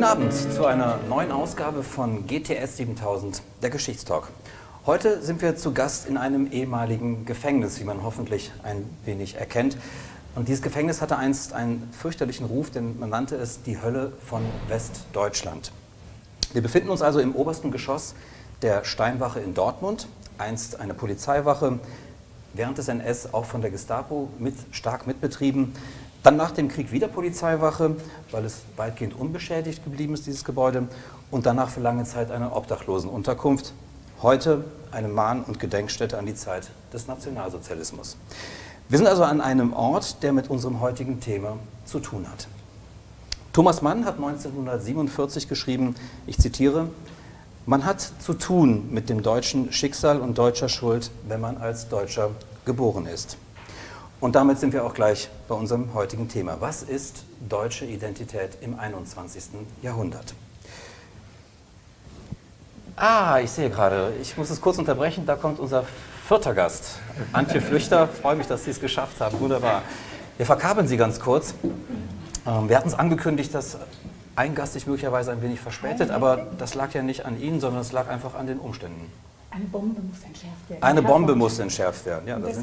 Abend zu einer neuen Ausgabe von GTS 7000, der Geschichtstalk. Heute sind wir zu Gast in einem ehemaligen Gefängnis, wie man hoffentlich ein wenig erkennt. Und dieses Gefängnis hatte einst einen fürchterlichen Ruf, denn man nannte es die Hölle von Westdeutschland. Wir befinden uns also im obersten Geschoss der Steinwache in Dortmund, einst eine Polizeiwache, während des NS auch von der Gestapo stark mitbetrieben. Dann nach dem Krieg wieder Polizeiwache, weil es weitgehend unbeschädigt geblieben ist, dieses Gebäude. Und danach für lange Zeit eine Obdachlosenunterkunft. Heute eine Mahn- und Gedenkstätte an die Zeit des Nationalsozialismus. Wir sind also an einem Ort, der mit unserem heutigen Thema zu tun hat. Thomas Mann hat 1947 geschrieben, ich zitiere, man hat zu tun mit dem deutschen Schicksal und deutscher Schuld, wenn man als Deutscher geboren ist. Und damit sind wir auch gleich bei unserem heutigen Thema. Was ist deutsche Identität im 21. Jahrhundert? Ich sehe gerade, ich muss es kurz unterbrechen, da kommt unser vierter Gast, Antje Flüchter. Ich freue mich, dass Sie es geschafft haben, wunderbar. Wir verkabeln Sie ganz kurz. Wir hatten es angekündigt, dass ein Gast sich möglicherweise ein wenig verspätet, aber das lag ja nicht an Ihnen, sondern es lag einfach an den Umständen. Eine Bombe muss entschärft werden. Eine Bombe muss entschärft werden, ja. Das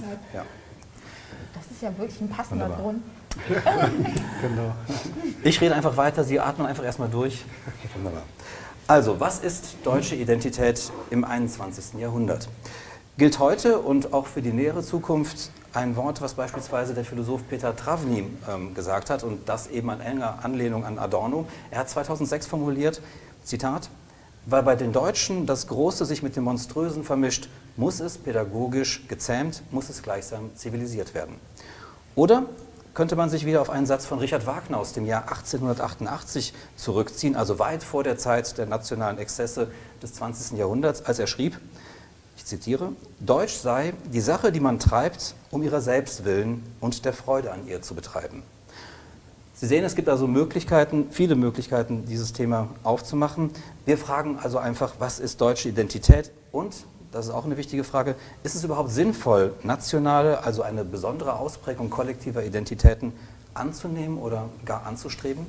ist ja wirklich ein passender Grund. Genau. Ich rede einfach weiter, Sie atmen einfach erstmal durch. Wunderbar. Also, was ist deutsche Identität im 21. Jahrhundert? Gilt heute und auch für die nähere Zukunft ein Wort, was beispielsweise der Philosoph Peter Travny gesagt hat und das eben an enger Anlehnung an Adorno. Er hat 2006 formuliert, Zitat, weil bei den Deutschen das Große sich mit dem Monströsen vermischt, muss es pädagogisch gezähmt, muss es gleichsam zivilisiert werden. Oder könnte man sich wieder auf einen Satz von Richard Wagner aus dem Jahr 1888 zurückziehen, also weit vor der Zeit der nationalen Exzesse des 20. Jahrhunderts, als er schrieb, ich zitiere, Deutsch sei die Sache, die man treibt, um ihrer selbst willen und der Freude an ihr zu betreiben. Sie sehen, es gibt also Möglichkeiten, viele Möglichkeiten, dieses Thema aufzumachen. Wir fragen also einfach, was ist deutsche Identität und, das ist auch eine wichtige Frage, ist es überhaupt sinnvoll, nationale, also eine besondere Ausprägung kollektiver Identitäten anzunehmen oder gar anzustreben?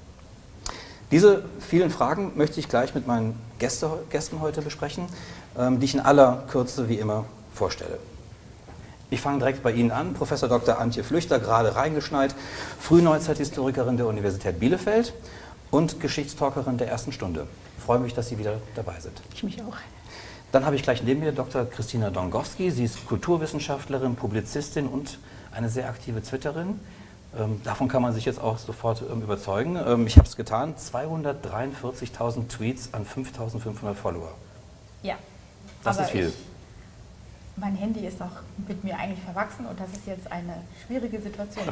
Diese vielen Fragen möchte ich gleich mit meinen Gästen heute besprechen, die ich in aller Kürze wie immer vorstelle. Ich fange direkt bei Ihnen an, Professor Dr. Antje Flüchter, gerade reingeschneit, Frühneuzeithistorikerin der Universität Bielefeld und Geschichtstalkerin der ersten Stunde. Ich freue mich, dass Sie wieder dabei sind. Ich mich auch. Dann habe ich gleich neben mir Dr. Christina Dongowski. Sie ist Kulturwissenschaftlerin, Publizistin und eine sehr aktive Twitterin. Davon kann man sich jetzt auch sofort überzeugen. Ich habe es getan, 243.000 Tweets an 5.500 Follower. Ja. Das ist viel. Mein Handy ist auch mit mir eigentlich verwachsen und das ist jetzt eine schwierige Situation.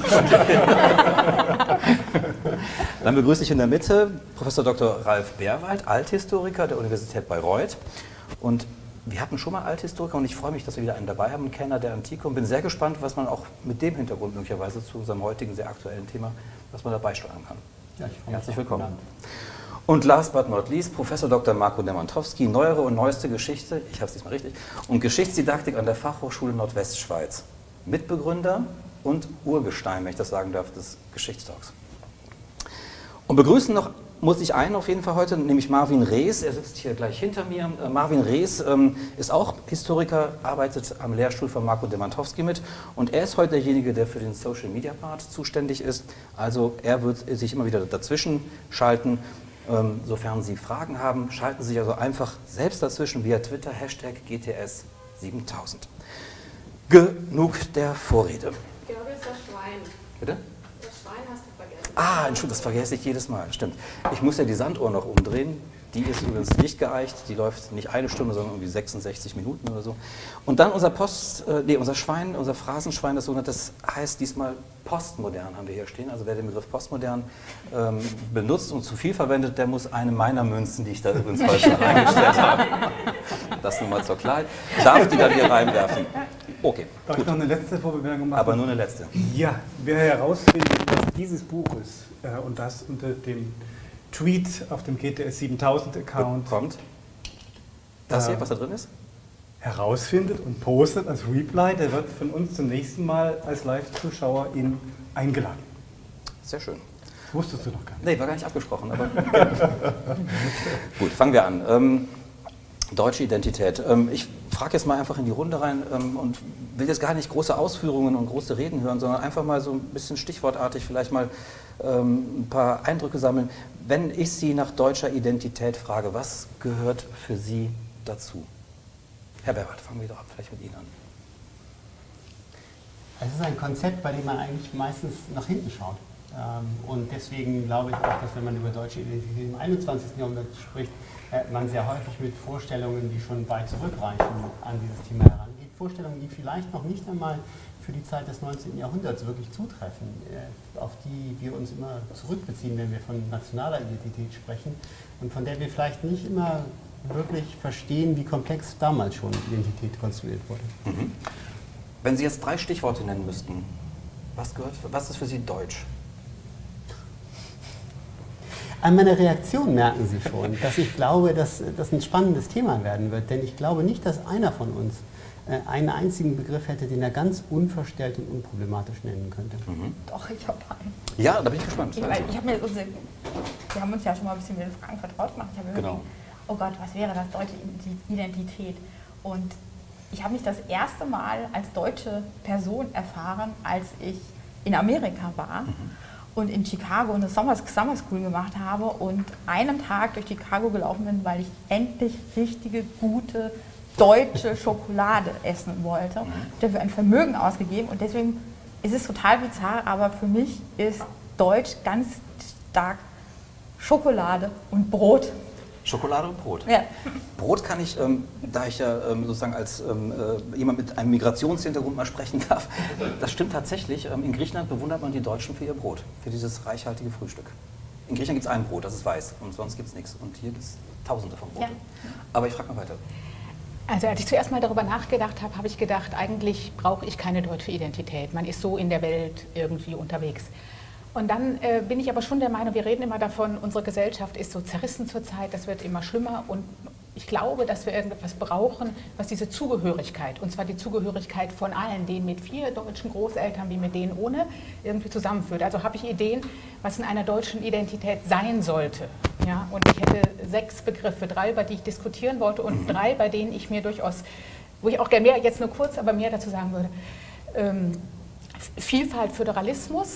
Dann begrüße ich in der Mitte Professor Dr. Ralf Bärwald, Althistoriker der Universität Bayreuth. Und wir hatten schon mal Althistoriker und ich freue mich, dass wir wieder einen dabei haben, einen Kenner der Antike und bin sehr gespannt, was man auch mit dem Hintergrund möglicherweise zu unserem heutigen sehr aktuellen Thema, was man dabei steuern kann. Ja, herzlich willkommen. Und last but not least, Professor Dr. Marco Demantowski, neuere und neueste Geschichte, ich habe es diesmal richtig, und Geschichtsdidaktik an der Fachhochschule Nordwestschweiz. Mitbegründer und Urgestein, wenn ich das sagen darf, des Geschichtstalks. Und begrüßen noch muss ich einen auf jeden Fall heute, nämlich Marvin Rees, er sitzt hier gleich hinter mir. Marvin Rees ist auch Historiker, arbeitet am Lehrstuhl von Marco Demantowski mit und er ist heute derjenige, der für den Social Media Part zuständig ist. Also er wird sich immer wieder dazwischen schalten. Sofern Sie Fragen haben, schalten Sie sich also einfach selbst dazwischen via Twitter, Hashtag GTS 7000. Genug der Vorrede. Ich glaube, es ist das Schwein. Bitte? Das Schwein hast du vergessen. Entschuldigung, das vergesse ich jedes Mal, stimmt. Ich muss ja die Sanduhr noch umdrehen. Die ist übrigens nicht geeicht, die läuft nicht eine Stunde, sondern irgendwie 66 Minuten oder so. Und dann unser unser Schwein, unser Phrasenschwein, das sogenannte, das heißt diesmal postmodern, haben wir hier stehen. Also wer den Begriff postmodern benutzt und zu viel verwendet, der muss eine meiner Münzen, die ich da übrigens heute eingestellt habe, das nur mal zur Klarheit, darf die dann hier reinwerfen. Okay, Darf ich noch eine letzte Vorbemerkung machen? Aber nur eine letzte. Ja, wer herausfindet, was dieses Buch ist und das unter dem Tweet auf dem GTS 7000 Account kommt, das hier, was da drin ist? Herausfindet und postet als Reply, der wird von uns zum nächsten Mal als Live-Zuschauer eingeladen. Sehr schön. Das wusstest du noch gar nicht. Nee, war gar nicht abgesprochen, aber gut, fangen wir an. Deutsche Identität. Ich frage jetzt mal einfach in die Runde rein und will jetzt gar nicht große Ausführungen und große Reden hören, sondern einfach mal so ein bisschen stichwortartig vielleicht mal ein paar Eindrücke sammeln. Wenn ich Sie nach deutscher Identität frage, was gehört für Sie dazu? Herr Berwart, fangen wir doch vielleicht mit Ihnen an. Es ist ein Konzept, bei dem man eigentlich meistens nach hinten schaut. Und deswegen glaube ich auch, dass wenn man über deutsche Identität im 21. Jahrhundert spricht, man sehr häufig mit Vorstellungen, die schon weit zurückreichen, an dieses Thema herangeht. Vorstellungen, die vielleicht noch nicht einmal für die Zeit des 19. Jahrhunderts wirklich zutreffen, auf die wir uns immer zurückbeziehen, wenn wir von nationaler Identität sprechen und von der wir vielleicht nicht immer wirklich verstehen, wie komplex damals schon Identität konstruiert wurde. Mhm. Wenn Sie jetzt 3 Stichworte nennen müssten, was ist für Sie deutsch? An meiner Reaktion merken Sie schon, dass ich glaube, dass das ein spannendes Thema werden wird, denn ich glaube nicht, dass einer von uns einen einzigen Begriff hätte, den er ganz unverstellt und unproblematisch nennen könnte. Mhm. Doch, ich habe einen. Ja, da bin ich gespannt. Wir haben uns ja schon mal ein bisschen mit den Fragen vertraut gemacht. Ich habe Genau. überlegt, oh Gott, was wäre das deutsche Identität? Und ich habe mich das erste Mal als deutsche Person erfahren, als ich in Amerika war und in Chicago eine Summer School gemacht habe und einen Tag durch Chicago gelaufen bin, weil ich endlich richtige, gute deutsche Schokolade essen wollte. Ich habe dafür ein Vermögen ausgegeben und deswegen ist es total bizarr, aber für mich ist Deutsch ganz stark Schokolade und Brot. Schokolade und Brot. Ja. Brot kann ich, da ich ja sozusagen als jemand mit einem Migrationshintergrund mal sprechen darf, das stimmt tatsächlich. In Griechenland bewundert man die Deutschen für ihr Brot, für dieses reichhaltige Frühstück. In Griechenland gibt es ein Brot, das ist weiß und sonst gibt es nichts. Und hier gibt es tausende von Broten. Ja. Aber ich frage mal weiter. Also als ich zuerst mal darüber nachgedacht habe, habe ich gedacht, eigentlich brauche ich keine deutsche Identität. Man ist so in der Welt irgendwie unterwegs. Und dann bin ich aber schon der Meinung, wir reden immer davon, unsere Gesellschaft ist so zerrissen zurzeit, das wird immer schlimmer und ich glaube, dass wir irgendetwas brauchen, was diese Zugehörigkeit, und zwar die Zugehörigkeit von allen, denen mit 4 deutschen Großeltern wie mit denen ohne, irgendwie zusammenführt. Also habe ich Ideen, was in einer deutschen Identität sein sollte. Ja? Und ich hätte 6 Begriffe, 3, über die ich diskutieren wollte und 3, bei denen ich mir durchaus, wo ich auch gerne mehr, jetzt nur kurz, aber mehr dazu sagen würde. Vielfalt, Föderalismus,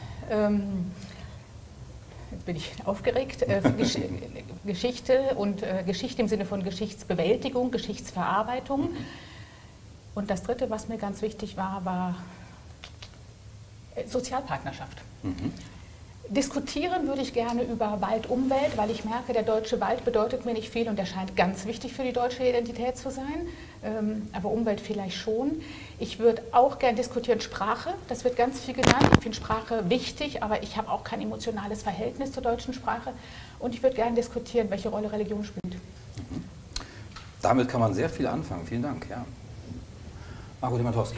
jetzt bin ich aufgeregt, Geschichte und Geschichte im Sinne von Geschichtsbewältigung, Geschichtsverarbeitung. Und das Dritte, was mir ganz wichtig war, war Sozialpartnerschaft. Diskutieren würde ich gerne über Wald-Umwelt, weil ich merke, der deutsche Wald bedeutet mir nicht viel und der scheint ganz wichtig für die deutsche Identität zu sein, aber Umwelt vielleicht schon. Ich würde auch gerne diskutieren Sprache, das wird ganz viel genannt. Ich finde Sprache wichtig, aber ich habe auch kein emotionales Verhältnis zur deutschen Sprache. Und ich würde gerne diskutieren, welche Rolle Religion spielt. Damit kann man sehr viel anfangen. Vielen Dank. Ja. Marco Demantowski.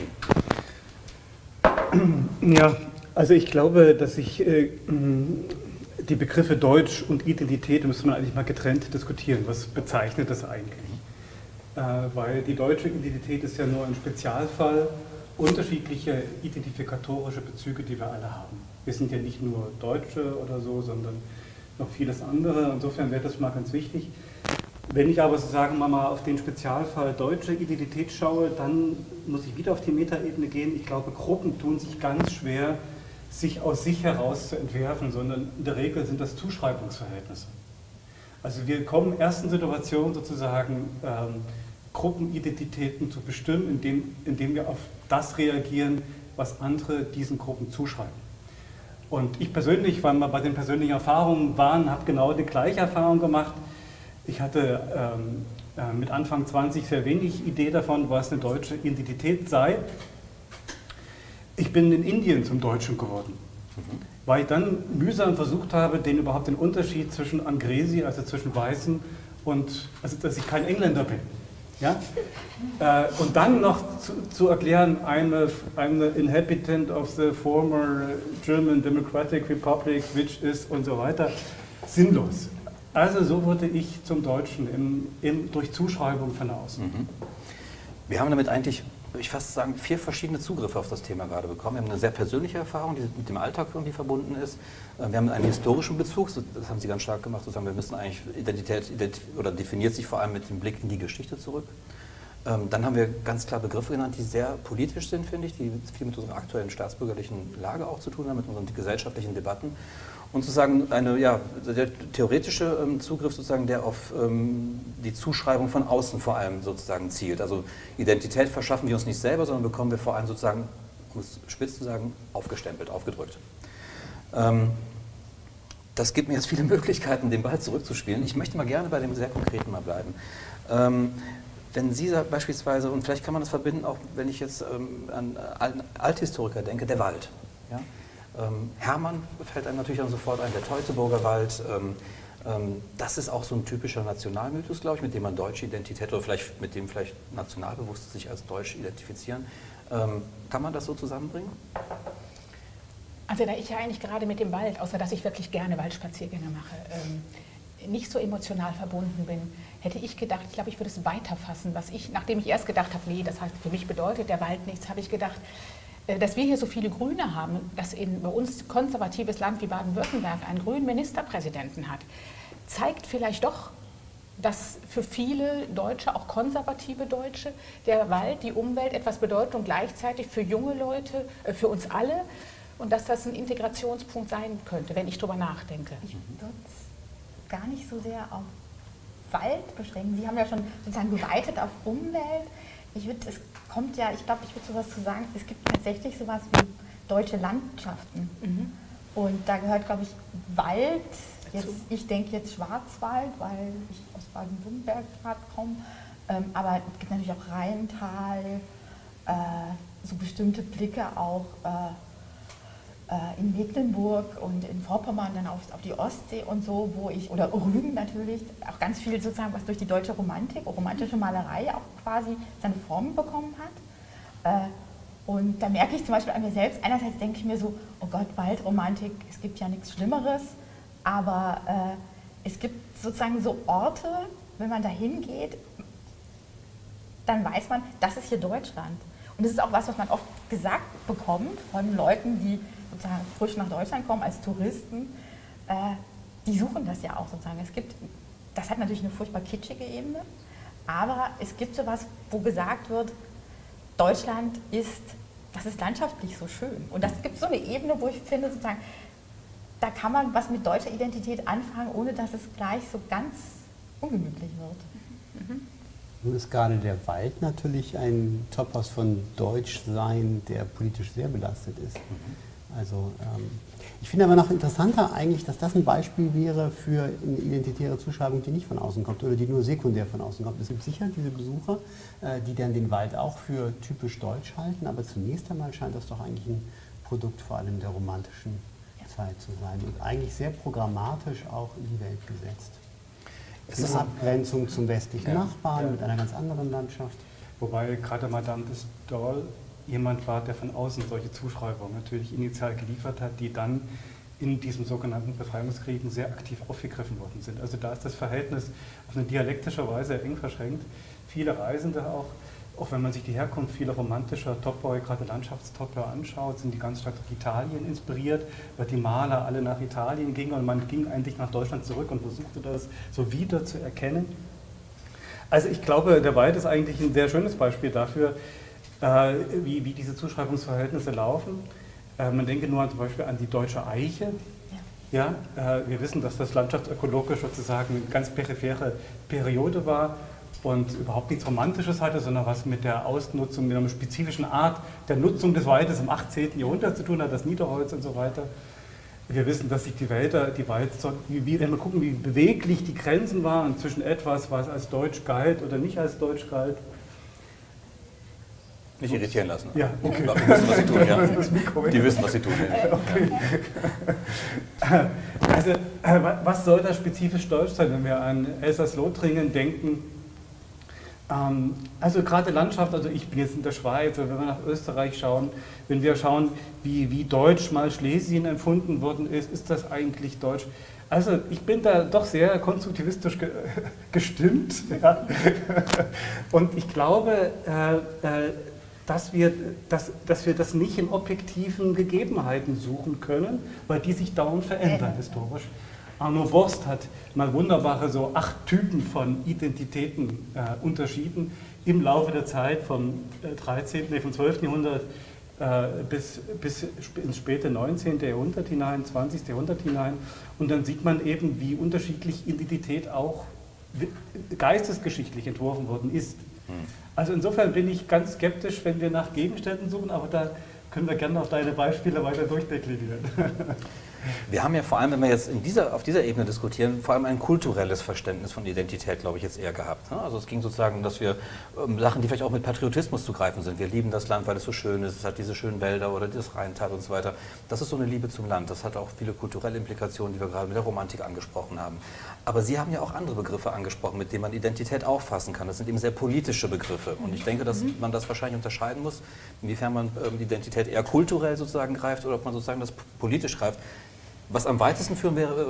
Ja, also ich glaube, dass ich die Begriffe Deutsch und Identität müsste man eigentlich mal getrennt diskutieren. Was bezeichnet das eigentlich? Weil die deutsche Identität ist ja nur ein Spezialfall unterschiedlicher identifikatorische Bezüge, die wir alle haben. Wir sind ja nicht nur Deutsche oder so, sondern noch vieles andere. Insofern wäre das mal ganz wichtig. Wenn ich aber sozusagen mal auf den Spezialfall deutsche Identität schaue, dann muss ich wieder auf die Metaebene gehen. Ich glaube, Gruppen tun sich ganz schwer, sich aus sich heraus zu entwerfen, sondern in der Regel sind das Zuschreibungsverhältnisse. Also wir kommen in ersten Situationen sozusagen Gruppenidentitäten zu bestimmen, indem wir auf das reagieren, was andere diesen Gruppen zuschreiben. Und ich persönlich, weil wir bei den persönlichen Erfahrungen waren, habe genau die gleiche Erfahrung gemacht. Ich hatte mit Anfang 20 sehr wenig Idee davon, was eine deutsche Identität sei. Ich bin in Indien zum Deutschen geworden, weil ich dann mühsam versucht habe, überhaupt den Unterschied zwischen Angresi, also zwischen Weißen, und also dass ich kein Engländer bin. Ja? Und dann noch zu erklären, I'm an inhabitant of the former German Democratic Republic, which is und so weiter, sinnlos. Also so wurde ich zum Deutschen durch Zuschreibung von außen. Wir haben damit eigentlich ich fast sagen, 4 verschiedene Zugriffe auf das Thema gerade bekommen. Wir haben eine sehr persönliche Erfahrung, die mit dem Alltag irgendwie verbunden ist. Wir haben einen historischen Bezug, das haben Sie ganz stark gemacht, sozusagen, wir müssen eigentlich Identität oder definiert sich vor allem mit dem Blick in die Geschichte zurück. Dann haben wir ganz klar Begriffe genannt, die sehr politisch sind, finde ich, die viel mit unserer aktuellen staatsbürgerlichen Lage auch zu tun haben, mit unseren gesellschaftlichen Debatten. Und sozusagen der theoretische Zugriff, sozusagen, der auf die Zuschreibung von außen vor allem sozusagen zielt. Also Identität verschaffen wir uns nicht selber, sondern bekommen wir vor allem sozusagen, um es spitz zu sagen, aufgestempelt, aufgedrückt. Das gibt mir jetzt viele Möglichkeiten, den Ball zurückzuspielen. Ich möchte mal gerne bei dem sehr Konkreten mal bleiben. Wenn Sie beispielsweise, und vielleicht kann man das verbinden, auch wenn ich jetzt an einen Althistoriker denke, der Wald. Ja? Hermann fällt einem natürlich dann sofort ein, der Teutoburger Wald. Das ist auch so ein typischer Nationalmythos, glaube ich, mit dem man deutsche Identität oder vielleicht mit dem vielleicht Nationalbewusste sich als Deutsch identifizieren. Kann man das so zusammenbringen? Also da ich ja eigentlich gerade mit dem Wald, außer dass ich wirklich gerne Waldspaziergänge mache, nicht so emotional verbunden bin, hätte ich gedacht, ich glaube, ich würde es weiterfassen, nachdem ich erst gedacht habe, nee, das heißt, für mich bedeutet der Wald nichts, habe ich gedacht, dass wir hier so viele Grüne haben, dass bei uns konservatives Land wie Baden-Württemberg einen grünen Ministerpräsidenten hat, zeigt vielleicht doch, dass für viele Deutsche, auch konservative Deutsche, der Wald, die Umwelt etwas bedeutet und gleichzeitig für junge Leute, für uns alle, und dass das ein Integrationspunkt sein könnte, wenn ich darüber nachdenke. Ich würde es gar nicht so sehr auf Wald beschränken. Sie haben ja schon sozusagen geweitet auf Umwelt. Ich glaube, ich würde sowas zu sagen, es gibt tatsächlich sowas wie deutsche Landschaften. Mhm. Und da gehört, glaube ich, Wald, ich denke jetzt Schwarzwald, weil ich aus Baden-Württemberg gerade komme, aber es gibt natürlich auch Rheintal, so bestimmte Blicke auch in Mecklenburg und in Vorpommern dann auf die Ostsee und so, oder Rügen natürlich, auch ganz viel sozusagen, was durch die deutsche romantische Malerei auch quasi seine Formen bekommen hat. Und da merke ich zum Beispiel an mir selbst, einerseits denke ich mir so, oh Gott, Waldromantik, es gibt ja nichts Schlimmeres, aber es gibt sozusagen so Orte, wenn man da hingeht, dann weiß man, das ist hier Deutschland. Und das ist auch was man oft gesagt bekommt von Leuten, die sozusagen frisch nach Deutschland kommen als Touristen. Die suchen das ja auch sozusagen. Das hat natürlich eine furchtbar kitschige Ebene, aber es gibt sowas, wo gesagt wird, Deutschland das ist landschaftlich so schön. Und das gibt so eine Ebene, wo ich finde, sozusagen, da kann man was mit deutscher Identität anfangen, ohne dass es gleich so ganz ungemütlich wird. Mhm. Nun ist gerade der Wald natürlich ein Topos von Deutschsein, der politisch sehr belastet ist. Also ich finde aber noch interessanter eigentlich, dass das ein Beispiel wäre für eine identitäre Zuschreibung, die nicht von außen kommt oder die nur sekundär von außen kommt. Es gibt sicher diese Besucher, die dann den Wald auch für typisch deutsch halten, aber zunächst einmal scheint das doch eigentlich ein Produkt vor allem der romantischen Zeit zu sein und eigentlich sehr programmatisch auch in die Welt gesetzt. Es ist eine Abgrenzung zum westlichen Nachbarn mit einer ganz anderen Landschaft. Wobei gerade Madame de Staël jemand war, der von außen solche Zuschreibungen natürlich initial geliefert hat, die dann in diesen sogenannten Befreiungskriegen sehr aktiv aufgegriffen worden sind. Also da ist das Verhältnis auf eine dialektische Weise eng verschränkt. Viele Reisende auch wenn man sich die Herkunft vieler romantischer Topoi, gerade Landschaftstopoi anschaut, sind die ganz stark durch Italien inspiriert, weil die Maler alle nach Italien gingen und man ging eigentlich nach Deutschland zurück und versuchte das so wieder zu erkennen. Also ich glaube, der Wald ist eigentlich ein sehr schönes Beispiel dafür, wie diese Zuschreibungsverhältnisse laufen. Man denke nur zum Beispiel an die deutsche Eiche. Ja, wir wissen, dass das landschaftsökologisch sozusagen eine ganz periphere Periode war und überhaupt nichts Romantisches hatte, sondern was mit der Ausnutzung, mit einer spezifischen Art der Nutzung des Waldes im 18. Jahrhundert zu tun hat, das Niederholz und so weiter. Wir wissen, dass sich die Wälder, wenn wir gucken, wie beweglich die Grenzen waren zwischen etwas, was als deutsch galt oder nicht als deutsch galt. Nicht irritieren lassen. Ja, okay. Die wissen, was sie tun. Ja. Die wissen, was sie tun. Okay. Also, was soll da spezifisch deutsch sein, wenn wir an Elsass-Lothringen denken? Also gerade Landschaft, also ich bin jetzt in der Schweiz, wenn wir nach Österreich schauen, wenn wir schauen, wie deutsch mal Schlesien empfunden worden ist, ist das eigentlich deutsch? Also ich bin da doch sehr konstruktivistisch gestimmt. Ja. Und ich glaube, dass wir das nicht in objektiven Gegebenheiten suchen können, weil die sich dauernd verändern historisch. Arno Borst hat mal wunderbare so 8 Typen von Identitäten unterschieden im Laufe der Zeit vom 12. Jahrhundert bis ins späte 19. Jahrhundert hinein, 20. Jahrhundert hinein. Und dann sieht man eben, wie unterschiedlich Identität auch geistesgeschichtlich entworfen worden ist. Also insofern bin ich ganz skeptisch, wenn wir nach Gegenständen suchen, aber da können wir gerne auf deine Beispiele weiter durchdeklinieren. Wir haben ja vor allem, wenn wir jetzt auf dieser Ebene diskutieren, vor allem ein kulturelles Verständnis von Identität, glaube ich, jetzt eher gehabt. Ne? Also es ging sozusagen, dass wir Sachen, die vielleicht auch mit Patriotismus zu greifen sind. Wir lieben das Land, weil es so schön ist, es hat diese schönen Wälder oder das Rheintal und so weiter. Das ist so eine Liebe zum Land. Das hat auch viele kulturelle Implikationen, die wir gerade mit der Romantik angesprochen haben. Aber Sie haben ja auch andere Begriffe angesprochen, mit denen man Identität auffassen kann. Das sind eben sehr politische Begriffe. Und ich denke, dass man das wahrscheinlich unterscheiden muss, inwiefern man Identität eher kulturell sozusagen greift oder ob man sozusagen das politisch greift. Was am weitesten führend wäre,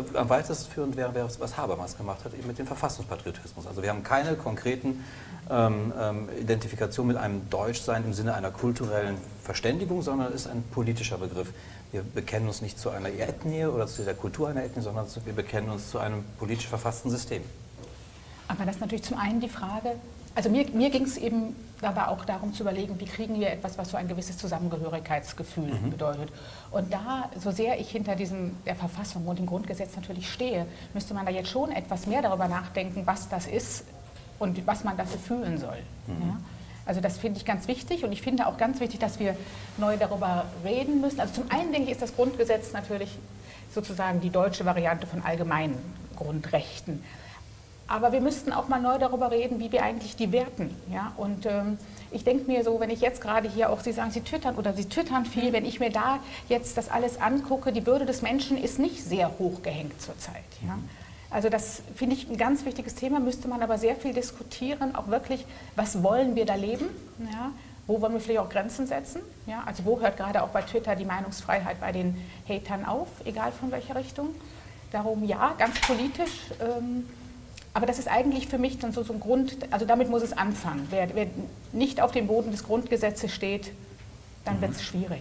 was Habermas gemacht hat, eben mit dem Verfassungspatriotismus. Also wir haben keine konkreten Identifikation mit einem Deutschsein im Sinne einer kulturellen Verständigung, sondern es ist ein politischer Begriff. Wir bekennen uns nicht zu einer Ethnie oder zu der Kultur einer Ethnie, sondern wir bekennen uns zu einem politisch verfassten System. Aber das ist natürlich zum einen die Frage, also mir ging es eben dabei auch darum zu überlegen, wie kriegen wir etwas, was so ein gewisses Zusammengehörigkeitsgefühl bedeutet. Und da, so sehr ich hinter der Verfassung und dem Grundgesetz natürlich stehe, müsste man da jetzt schon etwas mehr darüber nachdenken, was das ist und was man dafür fühlen soll. Ja? Also das finde ich ganz wichtig und ich finde auch ganz wichtig, dass wir neu darüber reden müssen. Also zum einen denke ich, ist das Grundgesetz natürlich sozusagen die deutsche Variante von allgemeinen Grundrechten. Aber wir müssten auch mal neu darüber reden, wie wir eigentlich die werten. Ja? Und ich denke mir so, wenn ich jetzt gerade hier auch, Sie sagen, Sie twittern viel, wenn ich mir da jetzt das alles angucke, die Würde des Menschen ist nicht sehr hoch gehängt zurzeit. Ja? Also das finde ich ein ganz wichtiges Thema, müsste man aber sehr viel diskutieren, auch wirklich, was wollen wir da leben? Ja? Wo wollen wir vielleicht auch Grenzen setzen? Ja? Also wo hört gerade auch bei Twitter die Meinungsfreiheit bei den Hatern auf, egal von welcher Richtung? Darum ja, ganz politisch. Aber das ist eigentlich für mich dann so ein Grund, also damit muss es anfangen. Wer nicht auf dem Boden des Grundgesetzes steht, dann wird es schwierig.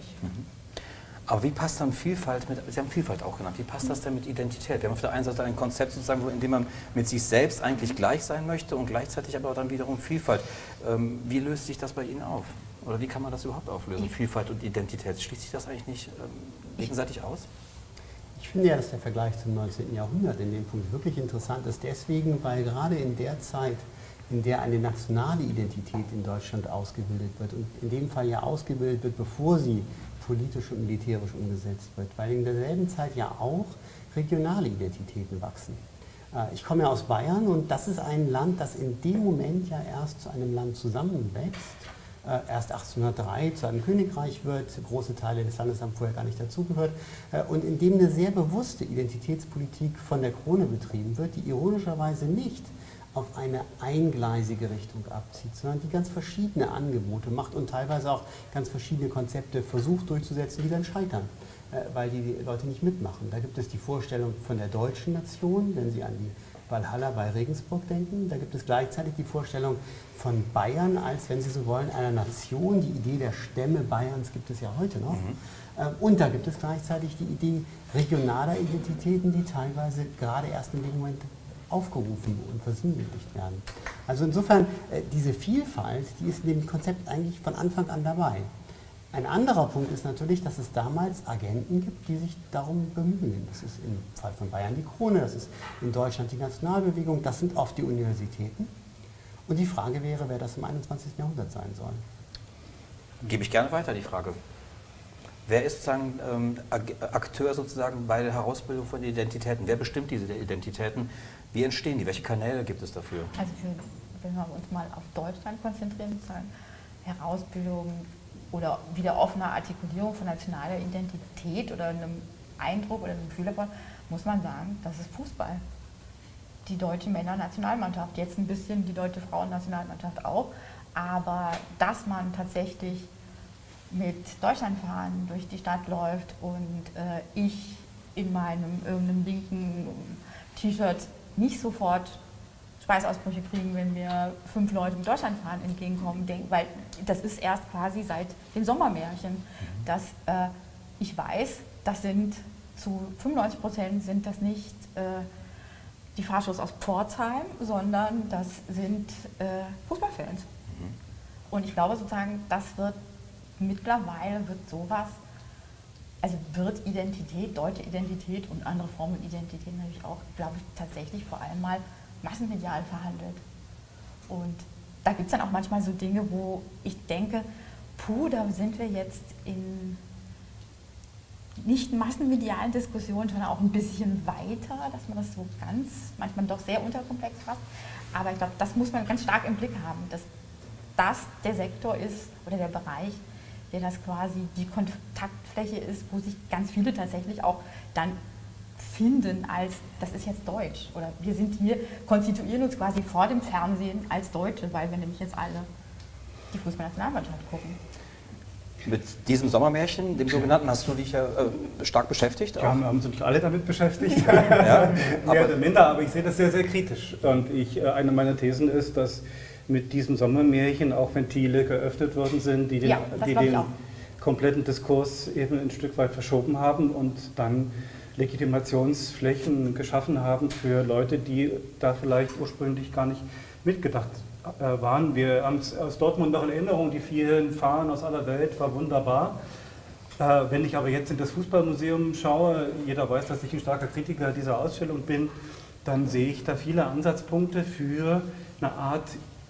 Aber wie passt dann Vielfalt Sie haben Vielfalt auch genannt, wie passt das denn mit Identität? Wir haben auf der einen Seite ein Konzept sozusagen, in dem man mit sich selbst eigentlich gleich sein möchte und gleichzeitig aber dann wiederum Vielfalt. Wie löst sich das bei Ihnen auf? Oder wie kann man das überhaupt auflösen? Vielfalt und Identität, schließt sich das eigentlich nicht gegenseitig aus? Ich finde ja, dass der Vergleich zum 19. Jahrhundert in dem Punkt wirklich interessant ist, deswegen, weil gerade in der Zeit, in der eine nationale Identität in Deutschland ausgebildet wird und in dem Fall ja ausgebildet wird, bevor sie politisch und militärisch umgesetzt wird, weil in derselben Zeit ja auch regionale Identitäten wachsen. Ich komme ja aus Bayern und das ist ein Land, das in dem Moment ja erst zu einem Land zusammenwächst, erst 1803 zu einem Königreich wird, große Teile des Landes haben vorher gar nicht dazugehört und in dem eine sehr bewusste Identitätspolitik von der Krone betrieben wird, die ironischerweise nicht auf eine eingleisige Richtung abzieht, sondern die ganz verschiedene Angebote macht und teilweise auch ganz verschiedene Konzepte versucht durchzusetzen, die dann scheitern, weil die Leute nicht mitmachen. Da gibt es die Vorstellung von der deutschen Nation, wenn Sie an die Walhalla bei Regensburg denken. Da gibt es gleichzeitig die Vorstellung von Bayern als, wenn Sie so wollen, einer Nation. Die Idee der Stämme Bayerns gibt es ja heute noch. Und da gibt es gleichzeitig die Idee regionaler Identitäten, die teilweise gerade erst in dem Moment aufgerufen und versinnbildlicht werden. Also insofern, diese Vielfalt, die ist in dem Konzept eigentlich von Anfang an dabei. Ein anderer Punkt ist natürlich, dass es damals Agenten gibt, die sich darum bemühen. Das ist im Fall von Bayern die Krone, das ist in Deutschland die Nationalbewegung, das sind oft die Universitäten. Und die Frage wäre, wer das im 21. Jahrhundert sein soll. Gebe ich gerne weiter, die Frage. Wer ist sozusagen Akteur sozusagen bei der Herausbildung von Identitäten? Wer bestimmt diese Identitäten? Wie entstehen die? Welche Kanäle gibt es dafür? Also wenn wir uns mal auf Deutschland konzentrieren, sozusagen Herausbildung oder wieder offene Artikulierung von nationaler Identität oder einem Eindruck oder einem Gefühl davon, muss man sagen, das ist Fußball. Die deutsche Männernationalmannschaft, jetzt ein bisschen die deutsche Frauennationalmannschaft auch, aber dass man tatsächlich mit Deutschlandfahnen durch die Stadt läuft und ich in meinem irgendeinem linken T-Shirt nicht sofort Schweißausbrüche kriegen, wenn wir 5 Leute mit Deutschlandfahnen entgegenkommen, weil das ist erst quasi seit den Sommermärchen, dass ich weiß, das sind zu 95% sind das nicht die Fahrshows aus Pforzheim, sondern das sind Fußballfans. Und ich glaube sozusagen, das wird mittlerweile sowas, also wird Identität, deutsche Identität und andere Formen von Identität natürlich auch, glaube ich, tatsächlich vor allem mal massenmedial verhandelt. Und da gibt es dann auch manchmal so Dinge, wo ich denke, puh, da sind wir jetzt in nicht massenmedialen Diskussionen, sondern auch ein bisschen weiter, dass man das so ganz, manchmal doch sehr unterkomplex fasst. Aber ich glaube, das muss man ganz stark im Blick haben, dass das der Sektor ist oder der Bereich, der das quasi die Kontaktfläche ist, wo sich ganz viele tatsächlich auch dann finden als, das ist jetzt Deutsch. Oder wir sind hier, konstituieren uns quasi vor dem Fernsehen als Deutsche, weil wir nämlich jetzt alle die Fußballnationalmannschaft gucken. Mit diesem Sommermärchen, dem sogenannten, hast du dich ja stark beschäftigt? Ja, wir haben uns alle damit beschäftigt, ja, mehr oder minder, aber ich sehe das sehr, sehr kritisch. Und eine meiner Thesen ist, dass mit diesem Sommermärchen auch Ventile geöffnet worden sind, die den kompletten Diskurs eben ein Stück weit verschoben haben und dann Legitimationsflächen geschaffen haben für Leute, die da vielleicht ursprünglich gar nicht mitgedacht waren. Wir haben es aus Dortmund noch in Erinnerung, die vielen Fahnen aus aller Welt, war wunderbar. Wenn ich aber jetzt in das Fußballmuseum schaue, jeder weiß, dass ich ein starker Kritiker dieser Ausstellung bin, dann sehe ich da viele Ansatzpunkte für eine Art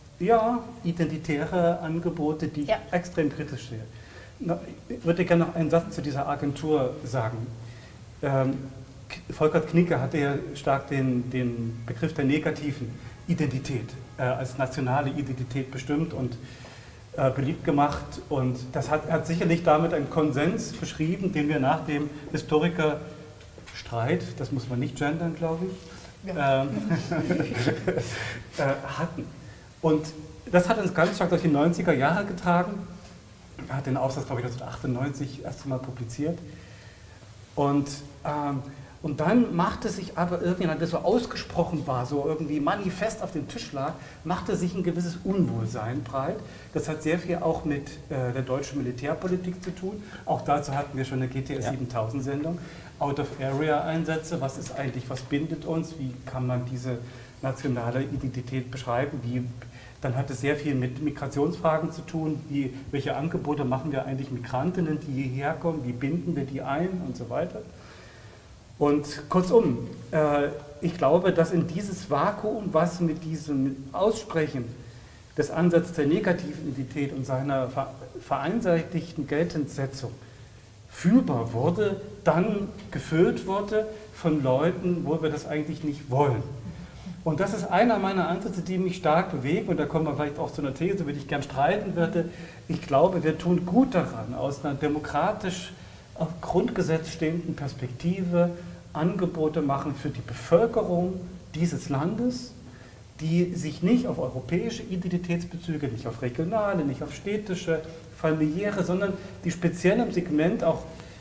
identitäre Angebote, die ich extrem kritisch sehe. Ich würde gerne noch einen Satz zu dieser Agentur sagen. Volkert Knicke hatte ja stark den Begriff der negativen Identität als nationale Identität bestimmt und beliebt gemacht. Und das hat sicherlich damit einen Konsens beschrieben, den wir nach dem Historikerstreit, das muss man nicht gendern, glaube ich, hatten. Und das hat uns ganz stark durch die 90er Jahre getragen. Er hat den Aufsatz, glaube ich, 1998 erst einmal publiziert. Und dann machte sich aber irgendwie, als das so ausgesprochen war, so irgendwie manifest auf dem Tisch lag, machte sich ein gewisses Unwohlsein breit. Das hat sehr viel auch mit der deutschen Militärpolitik zu tun. Auch dazu hatten wir schon eine GTS 7000 Sendung. Out-of-Area-Einsätze, was ist eigentlich, was bindet uns, wie kann man diese nationale Identität beschreiben, dann hat es sehr viel mit Migrationsfragen zu tun, welche Angebote machen wir eigentlich Migrantinnen, die hierher kommen, wie binden wir die ein und so weiter. Und kurzum, ich glaube, dass in dieses Vakuum, was mit diesem Aussprechen des Ansatzes der negativen Identität und seiner vereinseitigten Geltendsetzung fühlbar wurde, dann gefüllt wurde von Leuten, wo wir das eigentlich nicht wollen. Und das ist einer meiner Ansätze, die mich stark bewegen, und da kommen wir vielleicht auch zu einer These, über die ich gern streiten würde. Ich glaube, wir tun gut daran, aus einer demokratisch auf Grundgesetz stehenden Perspektive Angebote machen für die Bevölkerung dieses Landes, die sich nicht auf europäische Identitätsbezüge, nicht auf regionale, nicht auf städtische, familiäre, sondern die speziell im Segment auch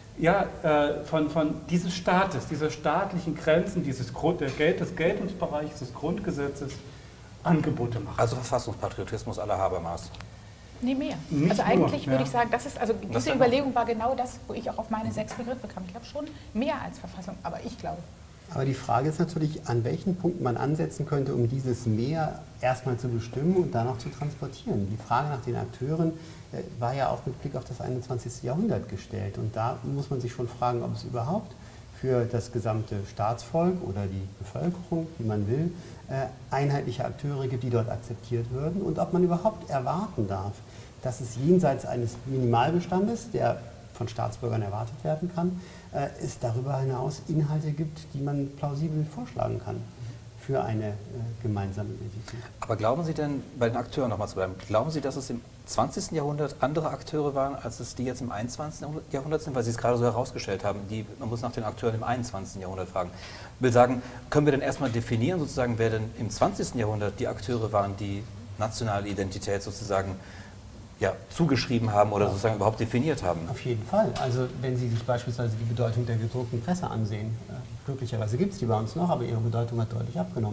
von dieses Staates, dieser staatlichen Grenzen, des Geltungsbereichs des Grundgesetzes Angebote machen. Also Verfassungspatriotismus à la Habermas. Nee, mehr. Nicht also eigentlich nur, würde ich sagen, diese Überlegung war genau das, wo ich auch auf meine 6 Begriffe kam. Ich glaube schon mehr als Verfassung, aber ich glaube. Aber die Frage ist natürlich, an welchen Punkten man ansetzen könnte, um dieses Mehr erstmal zu bestimmen und dann auch zu transportieren. Die Frage nach den Akteuren war ja auch mit Blick auf das 21. Jahrhundert gestellt. Und da muss man sich schon fragen, ob es überhaupt für das gesamte Staatsvolk oder die Bevölkerung, wie man will, einheitliche Akteure gibt, die dort akzeptiert würden, und ob man überhaupt erwarten darf, dass es jenseits eines Minimalbestandes, der von Staatsbürgern erwartet werden kann, es darüber hinaus Inhalte gibt, die man plausibel vorschlagen kann für eine gemeinsame Identität. Aber glauben Sie denn, bei den Akteuren nochmal zu bleiben, glauben Sie, dass es im 20. Jahrhundert andere Akteure waren, als es die jetzt im 21. Jahrhundert sind, weil Sie es gerade so herausgestellt haben, man muss nach den Akteuren im 21. Jahrhundert fragen. Ich will sagen, können wir denn erstmal definieren, sozusagen, wer denn im 20. Jahrhundert die Akteure waren, die nationale Identität sozusagen zugeschrieben haben oder sozusagen überhaupt definiert haben? Auf jeden Fall. Also wenn Sie sich beispielsweise die Bedeutung der gedruckten Presse ansehen, glücklicherweise gibt es die bei uns noch, aber ihre Bedeutung hat deutlich abgenommen.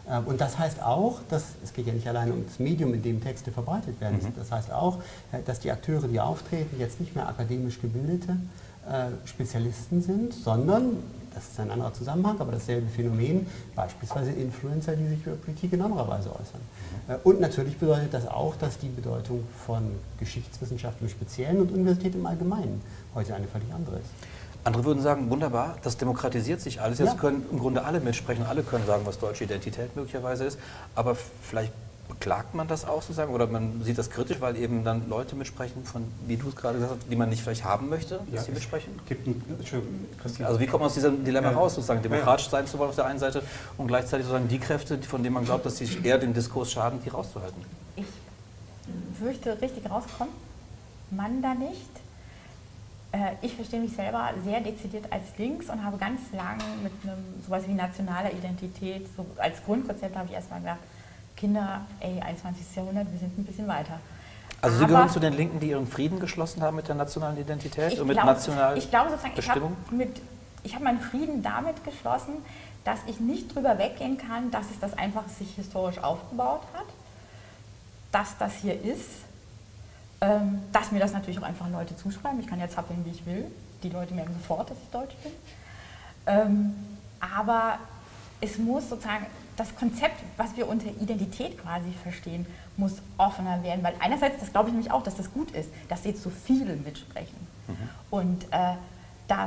Und das heißt auch, es geht ja nicht alleine um das Medium, in dem Texte verbreitet werden. Das heißt auch, dass die Akteure, die auftreten, jetzt nicht mehr akademisch gebildete Spezialisten sind, sondern, das ist ein anderer Zusammenhang, aber dasselbe Phänomen, beispielsweise Influencer, die sich über Politik in anderer Weise äußern. Und natürlich bedeutet das auch, dass die Bedeutung von Geschichtswissenschaft im Speziellen und Universität im Allgemeinen heute eine völlig andere ist. Andere würden sagen, wunderbar, das demokratisiert sich alles. Jetzt können im Grunde alle mitsprechen, alle können sagen, was deutsche Identität möglicherweise ist. Aber vielleicht beklagt man das auch sozusagen oder man sieht das kritisch, weil eben dann Leute mitsprechen, von, wie du es gerade gesagt hast, die man nicht vielleicht haben möchte, dass sie mitsprechen? Also wie kommt man aus diesem Dilemma raus, sozusagen demokratisch sein zu wollen auf der einen Seite und gleichzeitig sozusagen die Kräfte, von denen man glaubt, dass sie eher dem Diskurs schaden, die rauszuhalten? Ich fürchte, richtig rauskommt man da nicht. Ich verstehe mich selber sehr dezidiert als links und habe ganz lange mit sowas wie nationaler Identität, so als Grundkonzept habe ich erstmal gedacht, Kinder, 21. Jahrhundert, wir sind ein bisschen weiter. Also Sie gehören zu den Linken, die ihren Frieden geschlossen haben mit der nationalen Identität und mit nationaler Bestimmung? Ich habe meinen Frieden damit geschlossen, dass ich nicht drüber weggehen kann, dass es das einfach sich historisch aufgebaut hat, dass das hier ist, dass mir das natürlich auch einfach Leute zuschreiben. Ich kann jetzt zappeln, wie ich will. Die Leute merken sofort, dass ich Deutsch bin. Aber es muss sozusagen, das Konzept, was wir unter Identität quasi verstehen, muss offener werden. Weil einerseits, das glaube ich nämlich auch, dass das gut ist, dass jetzt so viele mitsprechen. Und dass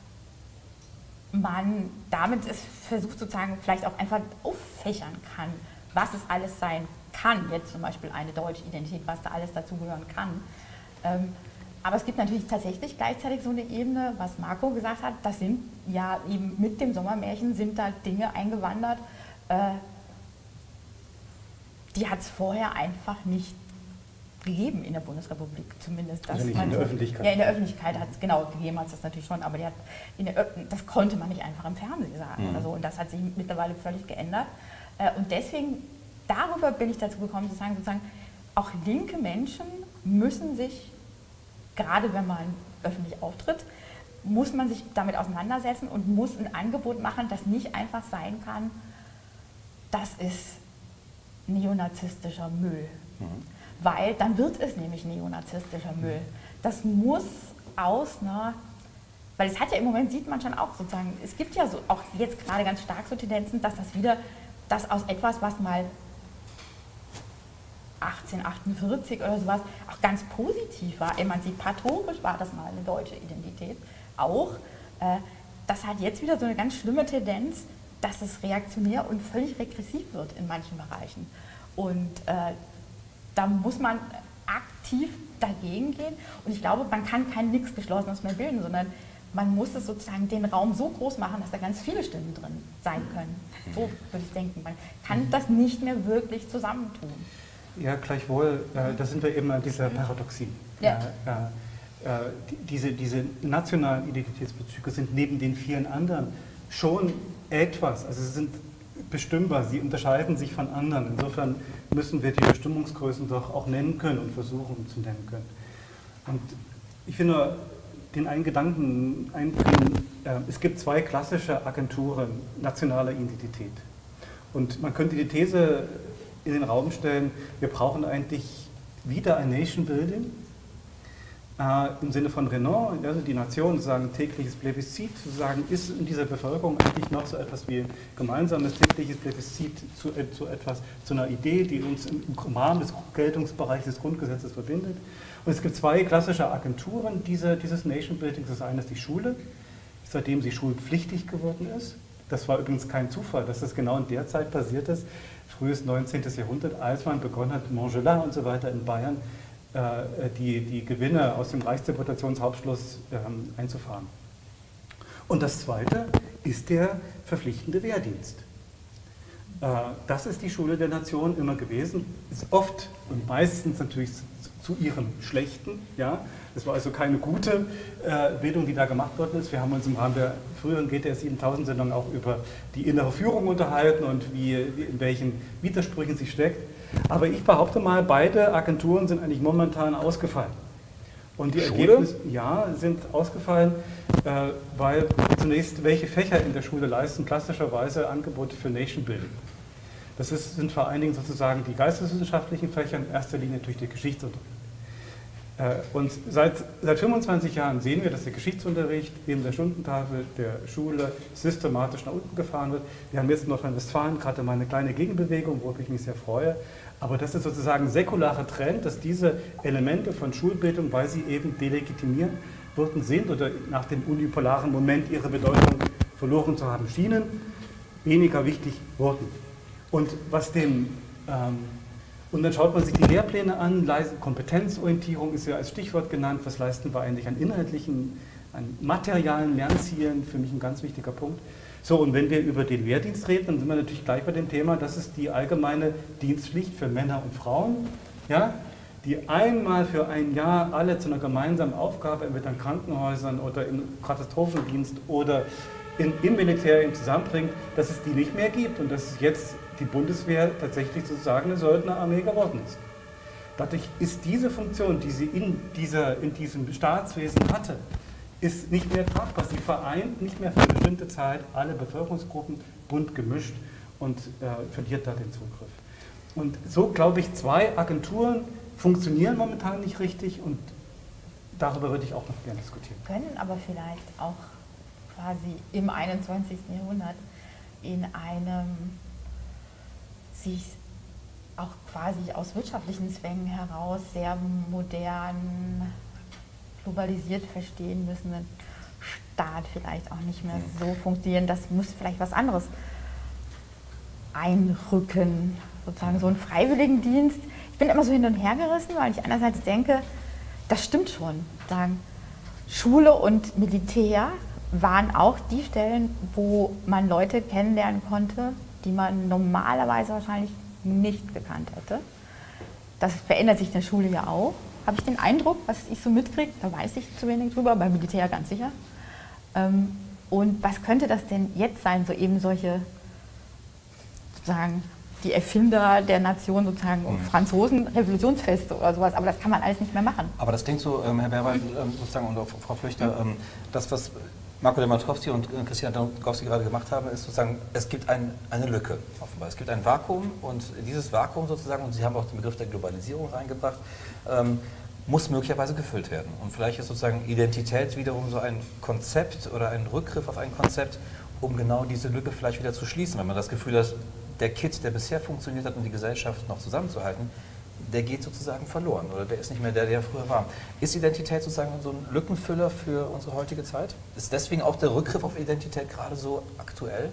man damit es versucht sozusagen vielleicht auch einfach auffächern kann, was es alles sein kann, jetzt zum Beispiel eine deutsche Identität, was da alles dazugehören kann. Aber es gibt natürlich tatsächlich gleichzeitig so eine Ebene, was Marco gesagt hat, das sind ja eben mit dem Sommermärchen sind da Dinge eingewandert, die hat es vorher einfach nicht gegeben in der Bundesrepublik, zumindest. Also nicht in der Öffentlichkeit. Ja, in der Öffentlichkeit hat es, genau, gegeben hat es das natürlich schon, aber das konnte man nicht einfach im Fernsehen sagen oder so. Und das hat sich mittlerweile völlig geändert. Und deswegen, darüber bin ich dazu gekommen, zu sagen, sozusagen, auch linke Menschen müssen sich, gerade wenn man öffentlich auftritt, muss man sich damit auseinandersetzen und muss ein Angebot machen, das nicht einfach sein kann, das ist neonazistischer Müll. Weil dann wird es nämlich neonazistischer Müll. Das muss aus einer, weil es hat ja im Moment, sieht man schon auch sozusagen, es gibt ja so auch jetzt gerade ganz stark so Tendenzen, dass das aus etwas, was mal 1848 oder sowas auch ganz positiv war, emanzipatorisch war das mal eine deutsche Identität auch, das hat jetzt wieder so eine ganz schlimme Tendenz, dass es reaktionär und völlig regressiv wird in manchen Bereichen. Und da muss man aktiv dagegen gehen. Und ich glaube, man kann kein nichts Geschlossenes mehr bilden, sondern man muss es sozusagen den Raum so groß machen, dass da ganz viele Stimmen drin sein können. So würde ich denken. Man kann das nicht mehr wirklich zusammentun. Ja, gleichwohl, da sind wir eben an dieser Paradoxie. Ja. Diese nationalen Identitätsbezüge sind neben den vielen anderen schon etwas, also sie sind bestimmbar, sie unterscheiden sich von anderen. Insofern müssen wir die Bestimmungsgrößen doch auch nennen können und versuchen zu nennen können. Und ich will nur den einen Gedanken einbringen, es gibt zwei klassische Agenturen nationaler Identität. Und man könnte die These in den Raum stellen, wir brauchen eigentlich wieder ein Nation Building, im Sinne von Renan, also die Nation, sagen tägliches Plebiszit, zu sagen, ist in dieser Bevölkerung eigentlich noch so etwas wie gemeinsames tägliches Plebiszit zu einer Idee, die uns im Rahmen des Geltungsbereichs des Grundgesetzes verbindet. Und es gibt zwei klassische Agenturen dieses Nation Buildings. Das eine ist die Schule, seitdem sie schulpflichtig geworden ist. Das war übrigens kein Zufall, dass das genau in der Zeit passiert ist, frühes 19. Jahrhundert, als man begonnen hat, Montgelas und so weiter in Bayern, die Gewinne aus dem Reichsdeputationshauptschluss einzufahren. Und das Zweite ist der verpflichtende Wehrdienst. Das ist die Schule der Nation immer gewesen, ist oft und meistens natürlich zu ihrem Schlechten. Ja? Das war also keine gute Bildung, die da gemacht worden ist. Wir haben uns im Rahmen der früheren GTS 7000-Sendung auch über die innere Führung unterhalten und in welchen Widersprüchen sie steckt. Aber ich behaupte mal, beide Agenturen sind eigentlich momentan ausgefallen. Und die Ergebnisse sind ausgefallen, weil zunächst welche Fächer in der Schule leisten klassischerweise Angebote für Nation Building. Das sind vor allen Dingen sozusagen die geisteswissenschaftlichen Fächer, in erster Linie natürlich der Geschichtsunterricht. Und seit 25 Jahren sehen wir, dass der Geschichtsunterricht in der Stundentafel der Schule systematisch nach unten gefahren wird. Wir haben jetzt in Nordrhein-Westfalen gerade mal eine kleine Gegenbewegung, worüber ich mich sehr freue. Aber das ist sozusagen ein säkularer Trend, dass diese Elemente von Schulbildung, weil sie eben delegitimiert worden sind oder nach dem unipolaren Moment ihre Bedeutung verloren zu haben schienen, weniger wichtig wurden. Und und dann schaut man sich die Lehrpläne an, Kompetenzorientierung ist ja als Stichwort genannt, was leisten wir eigentlich an inhaltlichen, an materialen Lernzielen, für mich ein ganz wichtiger Punkt. So, und wenn wir über den Wehrdienst reden, dann sind wir natürlich gleich bei dem Thema, das ist die allgemeine Dienstpflicht für Männer und Frauen, ja, die einmal für ein Jahr alle zu einer gemeinsamen Aufgabe, entweder in Krankenhäusern oder im Katastrophendienst oder im Militär zusammenbringt, dass es die nicht mehr gibt und dass jetzt die Bundeswehr tatsächlich sozusagen eine Söldnerarmee geworden ist. Dadurch ist diese Funktion, die sie in diesem Staatswesen hatte, ist nicht mehr tragbar. Sie vereint nicht mehr für eine bestimmte Zeit alle Bevölkerungsgruppen bunt gemischt und verliert da den Zugriff. Und so, glaube ich, 2 Agenturen funktionieren momentan nicht richtig und darüber würde ich auch noch gerne diskutieren. Können aber vielleicht auch quasi im 21. Jahrhundert in einem sich auch quasi aus wirtschaftlichen Zwängen heraus sehr modern, globalisiert verstehen müssen, Staat vielleicht auch nicht mehr so funktionieren. Das muss vielleicht was anderes einrücken, sozusagen so einen Freiwilligendienst. Ich bin immer so hin und her gerissen, weil ich einerseits denke, das stimmt schon. Sagen, Schule und Militär waren auch die Stellen, wo man Leute kennenlernen konnte, die man normalerweise wahrscheinlich nicht gekannt hätte. Das verändert sich in der Schule ja auch. Habe ich den Eindruck, was ich so mitkriege, da weiß ich zu wenig drüber, beim Militär ganz sicher. Und was könnte das denn jetzt sein, so eben solche, sozusagen, die Erfinder der Nation, sozusagen Franzosen, Revolutionsfeste oder sowas, aber das kann man alles nicht mehr machen. Aber das klingt so, Herr Berwald sozusagen und auch Frau Flüchter, das, was Marco Dematrowski und Christina Dąbrowski gerade gemacht haben, ist sozusagen, es gibt eine Lücke offenbar. Es gibt ein Vakuum und dieses Vakuum sozusagen, und Sie haben auch den Begriff der Globalisierung reingebracht, muss möglicherweise gefüllt werden. Und vielleicht ist sozusagen Identität wiederum so ein Konzept oder ein Rückgriff auf ein Konzept, um genau diese Lücke vielleicht wieder zu schließen. Wenn man das Gefühl hat, der Kit, der bisher funktioniert hat, um die Gesellschaft noch zusammenzuhalten, der geht sozusagen verloren oder der ist nicht mehr der früher war. Ist Identität sozusagen so ein Lückenfüller für unsere heutige Zeit? Ist deswegen auch der Rückgriff auf Identität gerade so aktuell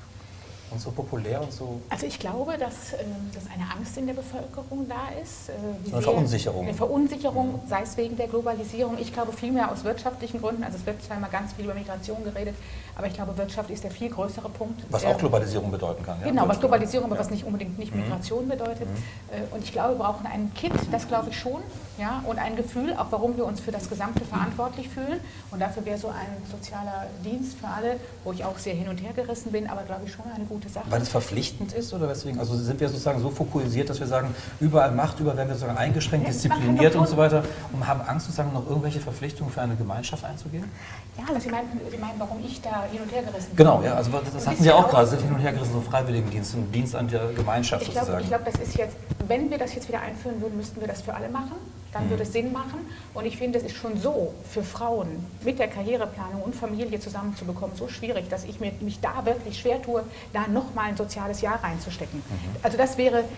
und so populär und so? Also ich glaube, dass eine Angst in der Bevölkerung da ist. Eine Verunsicherung. Eine Verunsicherung, sei es wegen der Globalisierung. Ich glaube vielmehr aus wirtschaftlichen Gründen. Also es wird zwar immer ganz viel über Migration geredet, aber ich glaube, Wirtschaft ist der viel größere Punkt. Was auch Globalisierung bedeuten kann. Genau, was Globalisierung, aber was nicht unbedingt Migration bedeutet. Und ich glaube, wir brauchen einen Kit, das glaube ich schon. Ja, und ein Gefühl, auch warum wir uns für das Gesamte verantwortlich fühlen. Und dafür wäre so ein sozialer Dienst für alle, wo ich auch sehr hin und her gerissen bin, aber glaube ich schon eine gute Sache. Weil es verpflichtend ist oder weswegen? Also sind wir sozusagen so fokussiert, dass wir sagen, überall Macht, überall werden wir sozusagen eingeschränkt, diszipliniert und so weiter und haben Angst, sozusagen noch irgendwelche Verpflichtungen für eine Gemeinschaft einzugehen? Ja, also Sie meinen, warum ich da hin und her gerissen bin? Genau, ja, also das hatten Sie auch gerade, sind hin und her gerissen, so Freiwilligendienst, ein Dienst an der Gemeinschaft sozusagen. Ich glaube, das ist jetzt, wenn wir das jetzt wieder einführen würden, müssten wir das für alle machen. Dann würde es Sinn machen. Und ich finde, es ist schon so für Frauen mit der Karriereplanung und Familie zusammenzubekommen, so schwierig, dass ich mich da wirklich schwer tue, da nochmal ein soziales Jahr reinzustecken. Also das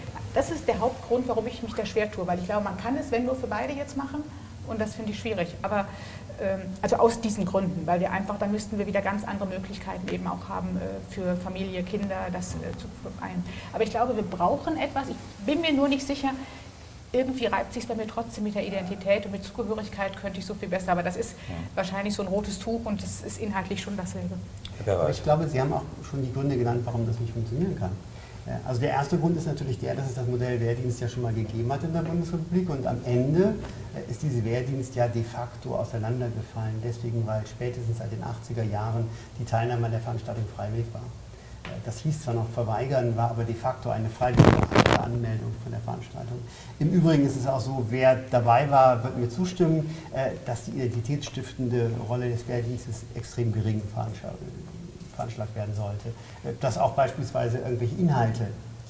ist der Hauptgrund, warum ich mich da schwer tue, weil ich glaube, man kann es, wenn nur für beide jetzt machen und das finde ich schwierig. Aber also aus diesen Gründen, weil wir einfach, dann müssten wir wieder ganz andere Möglichkeiten eben auch haben für Familie, Kinder, das zu vereinen. Aber ich glaube, wir brauchen etwas, ich bin mir nur nicht sicher, irgendwie reibt sich es bei mir trotzdem mit der Identität und mit Zugehörigkeit könnte ich so viel besser, aber das ist wahrscheinlich so ein rotes Tuch und das ist inhaltlich schon dasselbe. Aber ich glaube, Sie haben auch schon die Gründe genannt, warum das nicht funktionieren kann. Also der erste Grund ist natürlich der, dass es das Modell Wehrdienst ja schon mal gegeben hat in der Bundesrepublik und am Ende ist diese Wehrdienst ja de facto auseinandergefallen, deswegen, weil spätestens seit den 80er Jahren die Teilnahme an der Veranstaltung freiwillig war. Das hieß zwar noch verweigern, war aber de facto eine freiwillige Anmeldung von der Veranstaltung. Im Übrigen ist es auch so, wer dabei war, wird mir zustimmen, dass die identitätsstiftende Rolle des Wehrdienstes extrem gering veranschlagt werden sollte. Dass auch beispielsweise irgendwelche Inhalte,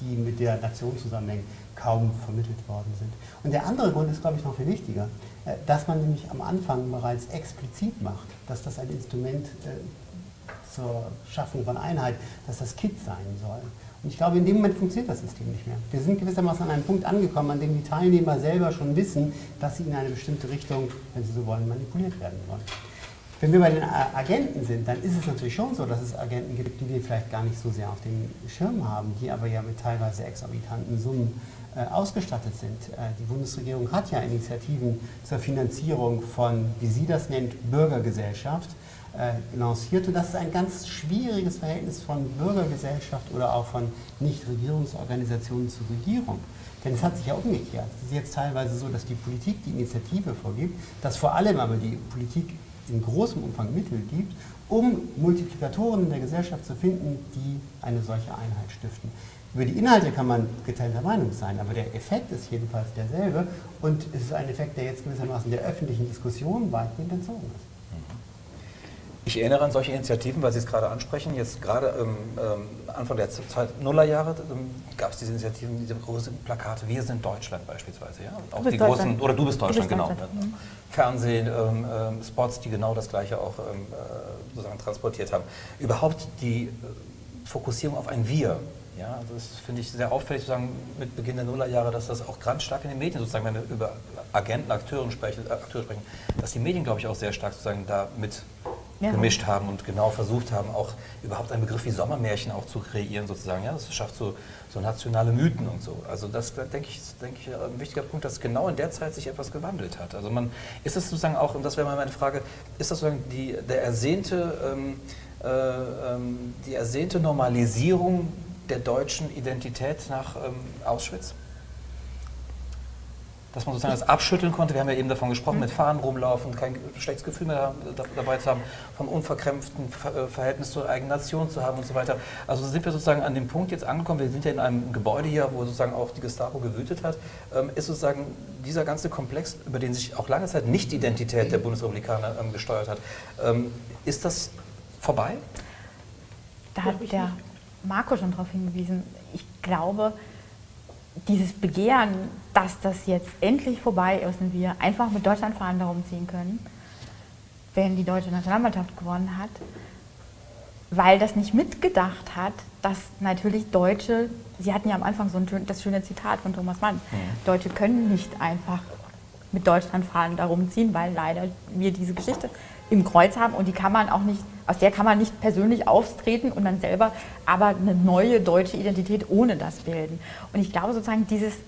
die mit der Nation zusammenhängen, kaum vermittelt worden sind. Und der andere Grund ist, glaube ich, noch viel wichtiger, dass man nämlich am Anfang bereits explizit macht, dass das ein Instrument zur Schaffung von Einheit, dass das KIT sein soll. Und ich glaube, in dem Moment funktioniert das System nicht mehr. Wir sind gewissermaßen an einem Punkt angekommen, an dem die Teilnehmer selber schon wissen, dass sie in eine bestimmte Richtung, wenn sie so wollen, manipuliert werden wollen. Wenn wir bei den Agenten sind, dann ist es natürlich schon so, dass es Agenten gibt, die wir vielleicht gar nicht so sehr auf dem Schirm haben, die aber ja mit teilweise exorbitanten Summen ausgestattet sind. Die Bundesregierung hat ja Initiativen zur Finanzierung von, wie sie das nennt, Bürgergesellschaft lanciert. Und das ist ein ganz schwieriges Verhältnis von Bürgergesellschaft oder auch von Nichtregierungsorganisationen zur Regierung. Denn es hat sich ja umgekehrt. Es ist jetzt teilweise so, dass die Politik die Initiative vorgibt, dass vor allem aber die Politik in großem Umfang Mittel gibt, um Multiplikatoren in der Gesellschaft zu finden, die eine solche Einheit stiften. Über die Inhalte kann man geteilter Meinung sein, aber der Effekt ist jedenfalls derselbe und es ist ein Effekt, der jetzt gewissermaßen der öffentlichen Diskussion weitgehend entzogen ist. Ich erinnere an solche Initiativen, weil Sie es gerade ansprechen. Jetzt gerade Anfang der 2000er Jahre gab es diese Initiativen, diese großen Plakate, wir sind Deutschland beispielsweise. Ja? Und auch die großen, oder du bist Deutschland, genau. Fernsehen, Spots, die genau das Gleiche auch sozusagen transportiert haben. Überhaupt die Fokussierung auf ein Wir. Ja, das finde ich sehr auffällig, sozusagen mit Beginn der Nullerjahre, dass das auch ganz stark in den Medien, sozusagen, wenn wir über Agenten, Akteure sprechen, dass die Medien, glaube ich, auch sehr stark sozusagen da mit gemischt haben und genau versucht haben, auch überhaupt einen Begriff wie Sommermärchen auch zu kreieren, sozusagen. Ja, das schafft so nationale Mythen und so. Also das, denke ich, ein wichtiger Punkt, dass genau in der Zeit sich etwas gewandelt hat. Also ist es sozusagen auch, und das wäre mal meine Frage, ist das sozusagen die ersehnte Normalisierung der deutschen Identität nach Auschwitz? Dass man sozusagen das abschütteln konnte. Wir haben ja eben davon gesprochen, mit Fahnen rumlaufen, kein schlechtes Gefühl mehr dabei zu haben, vom unverkrämpften Verhältnis zur eigenen Nation zu haben und so weiter. Also sind wir sozusagen an dem Punkt jetzt angekommen, wir sind ja in einem Gebäude hier, wo sozusagen auch die Gestapo gewütet hat, ist sozusagen dieser ganze Komplex, über den sich auch lange Zeit nicht die Identität der Bundesrepublikaner gesteuert hat, ist das vorbei? Da hat der Marco schon darauf hingewiesen. Ich glaube, dieses Begehren, dass das jetzt endlich vorbei ist und wir einfach mit Deutschlandfahnen darum ziehen können, wenn die deutsche Nationalmannschaft gewonnen hat, weil das nicht mitgedacht hat, dass natürlich Deutsche, Sie hatten ja am Anfang das schöne Zitat von Thomas Mann, Deutsche können nicht einfach mit Deutschlandfahnen darum ziehen, weil leider wir diese Geschichte im Kreuz haben und die kann man auch nicht, aus der kann man nicht persönlich auftreten und dann selber aber eine neue deutsche Identität ohne das bilden. Und ich glaube sozusagen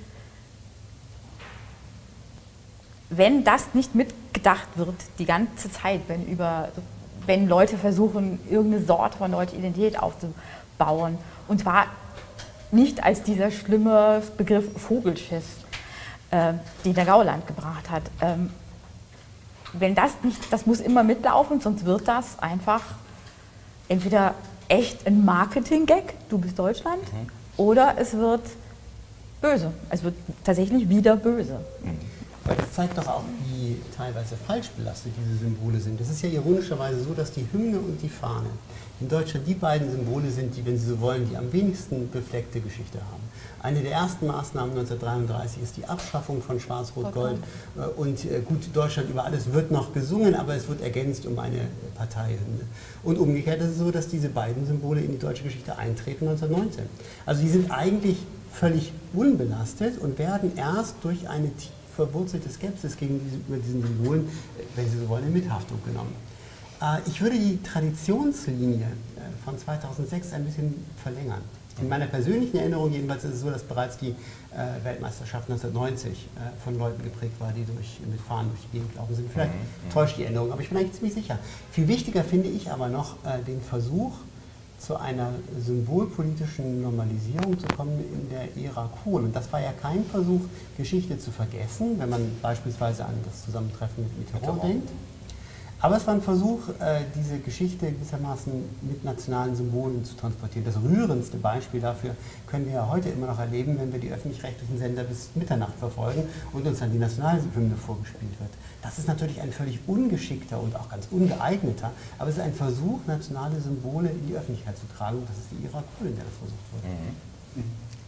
wenn das nicht mitgedacht wird die ganze Zeit, wenn Leute versuchen, irgendeine Sorte von deutscher Identität aufzubauen, und zwar nicht als dieser schlimme Begriff Vogelschiss, den der Gauland gebracht hat. Wenn das nicht, das muss immer mitlaufen, sonst wird das einfach entweder echt ein Marketing-Gag, du bist Deutschland, oder es wird böse. Es wird tatsächlich wieder böse. Weil das zeigt doch auch, wie teilweise falsch belastet diese Symbole sind. Es ist ja ironischerweise so, dass die Hymne und die Fahne in Deutschland die beiden Symbole sind, die, wenn Sie so wollen, die am wenigsten befleckte Geschichte haben. Eine der ersten Maßnahmen 1933 ist die Abschaffung von Schwarz-Rot-Gold. Und gut, Deutschland über alles wird noch gesungen, aber es wird ergänzt um eine Parteihymne. Und umgekehrt ist es so, dass diese beiden Symbole in die deutsche Geschichte eintreten 1919. Also die sind eigentlich völlig unbelastet und werden erst durch eine tief verwurzelte Skepsis gegenüber diesen Symbolen, wenn Sie so wollen, in Mithaftung genommen. Ich würde die Traditionslinie von 2006 ein bisschen verlängern. In meiner persönlichen Erinnerung jedenfalls ist es so, dass bereits die Weltmeisterschaft 1990 von Leuten geprägt war, die mit Fahnen durch die Gegend gelaufen sind. Vielleicht täuscht die Erinnerung, aber ich bin eigentlich ziemlich sicher. Viel wichtiger finde ich aber noch den Versuch, zu einer symbolpolitischen Normalisierung zu kommen in der Ära Kohl. Und das war ja kein Versuch, Geschichte zu vergessen, wenn man beispielsweise an das Zusammentreffen mit Mitterrand denkt. Aber es war ein Versuch, diese Geschichte gewissermaßen mit nationalen Symbolen zu transportieren. Das rührendste Beispiel dafür können wir ja heute immer noch erleben, wenn wir die öffentlich-rechtlichen Sender bis Mitternacht verfolgen und uns dann die Nationalhymne vorgespielt wird. Das ist natürlich ein völlig ungeschickter und auch ganz ungeeigneter, aber es ist ein Versuch, nationale Symbole in die Öffentlichkeit zu tragen. Und das ist die Ära Kohl, in der das versucht wurde.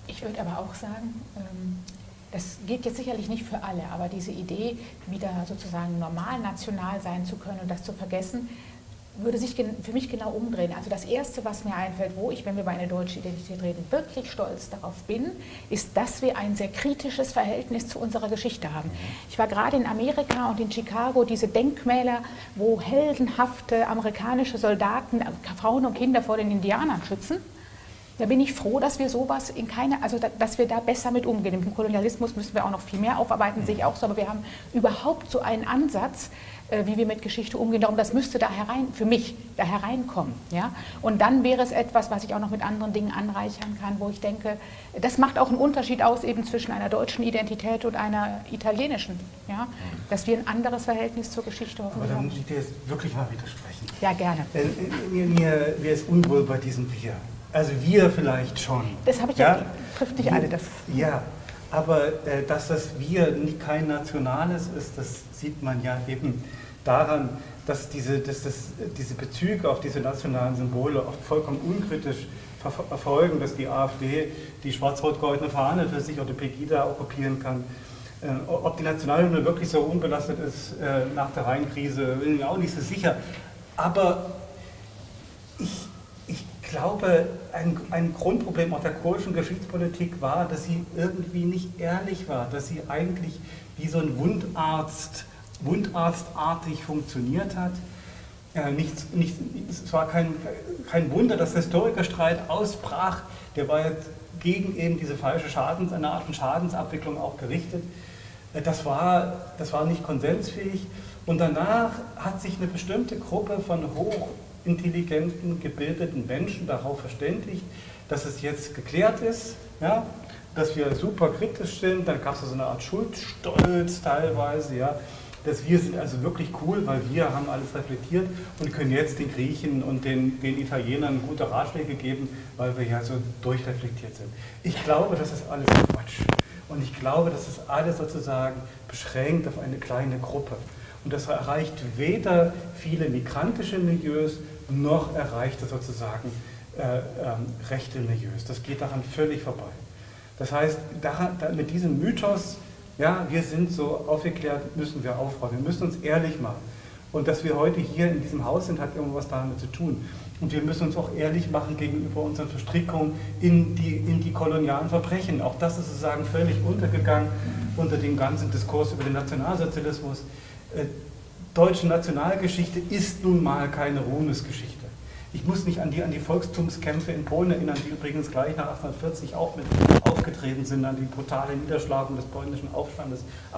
Ich würde aber auch sagen, das geht jetzt sicherlich nicht für alle, aber diese Idee, wieder sozusagen normal national sein zu können und das zu vergessen, würde sich für mich genau umdrehen. Also das Erste, was mir einfällt, wo ich, wenn wir über eine deutsche Identität reden, wirklich stolz darauf bin, ist, dass wir ein sehr kritisches Verhältnis zu unserer Geschichte haben. Ich war gerade in Amerika und in Chicago, diese Denkmäler, wo heldenhafte amerikanische Soldaten Frauen und Kinder vor den Indianern schützen. Da bin ich froh, dass wir sowas dass wir da besser mit umgehen. Im Kolonialismus müssen wir auch noch viel mehr aufarbeiten, sehe ich auch so, aber wir haben überhaupt so einen Ansatz, wie wir mit Geschichte umgehen. Darum, das müsste für mich da hereinkommen. Ja? Und dann wäre es etwas, was ich auch noch mit anderen Dingen anreichern kann, wo ich denke, das macht auch einen Unterschied aus eben zwischen einer deutschen Identität und einer italienischen. Ja? Dass wir ein anderes Verhältnis zur Geschichte hoffentlich haben. Aber da muss ich dir jetzt wirklich mal widersprechen. Ja, gerne. Mir ist unwohl bei diesem Wir. Also wir vielleicht schon. Das habe ich ja, trifft nicht alle. Das. Ja, aber dass das Wir kein nationales ist, das sieht man ja eben daran, dass diese Bezüge auf diese nationalen Symbole oft vollkommen unkritisch verfolgen, dass die AfD die schwarz-rot-goldene Fahne für sich oder Pegida okkupieren kann. Ob die Nationalhymne wirklich so unbelastet ist nach der Rheinkrise, bin ich auch nicht so sicher. Aber ich glaube, ein Grundproblem auch der kohlschen Geschichtspolitik war, dass sie irgendwie nicht ehrlich war, dass sie eigentlich wie so ein wundarztartig funktioniert hat. Es war kein Wunder, dass der Historikerstreit ausbrach. Der war jetzt gegen eben diese eine Art von Schadensabwicklung auch gerichtet. Das war nicht konsensfähig. Und danach hat sich eine bestimmte Gruppe von hochintelligenten, gebildeten Menschen darauf verständigt, dass es jetzt geklärt ist, ja, dass wir super kritisch sind. Dann gab es so eine Art Schuldstolz teilweise, ja, dass wir sind also wirklich cool, weil wir haben alles reflektiert und können jetzt den Griechen und den Italienern gute Ratschläge geben, weil wir ja so durchreflektiert sind. Ich glaube, das ist alles Quatsch. Und ich glaube, das ist alles sozusagen beschränkt auf eine kleine Gruppe. Und das erreicht weder viele migrantische Milieus, noch erreicht es sozusagen rechte Milieus. Das geht daran völlig vorbei. Das heißt, mit diesem Mythos, ja, wir sind so aufgeklärt, müssen wir aufräumen. Wir müssen uns ehrlich machen. Und dass wir heute hier in diesem Haus sind, hat irgendwas damit zu tun. Und wir müssen uns auch ehrlich machen gegenüber unseren Verstrickungen in die kolonialen Verbrechen. Auch das ist sozusagen völlig untergegangen unter dem ganzen Diskurs über den Nationalsozialismus. Deutsche Nationalgeschichte ist nun mal keine Ruhmesgeschichte. Ich muss mich an die Volkstumskämpfe in Polen erinnern, die übrigens gleich nach 1840 auch mit aufgetreten sind, an die brutale Niederschlagung des polnischen Aufstandes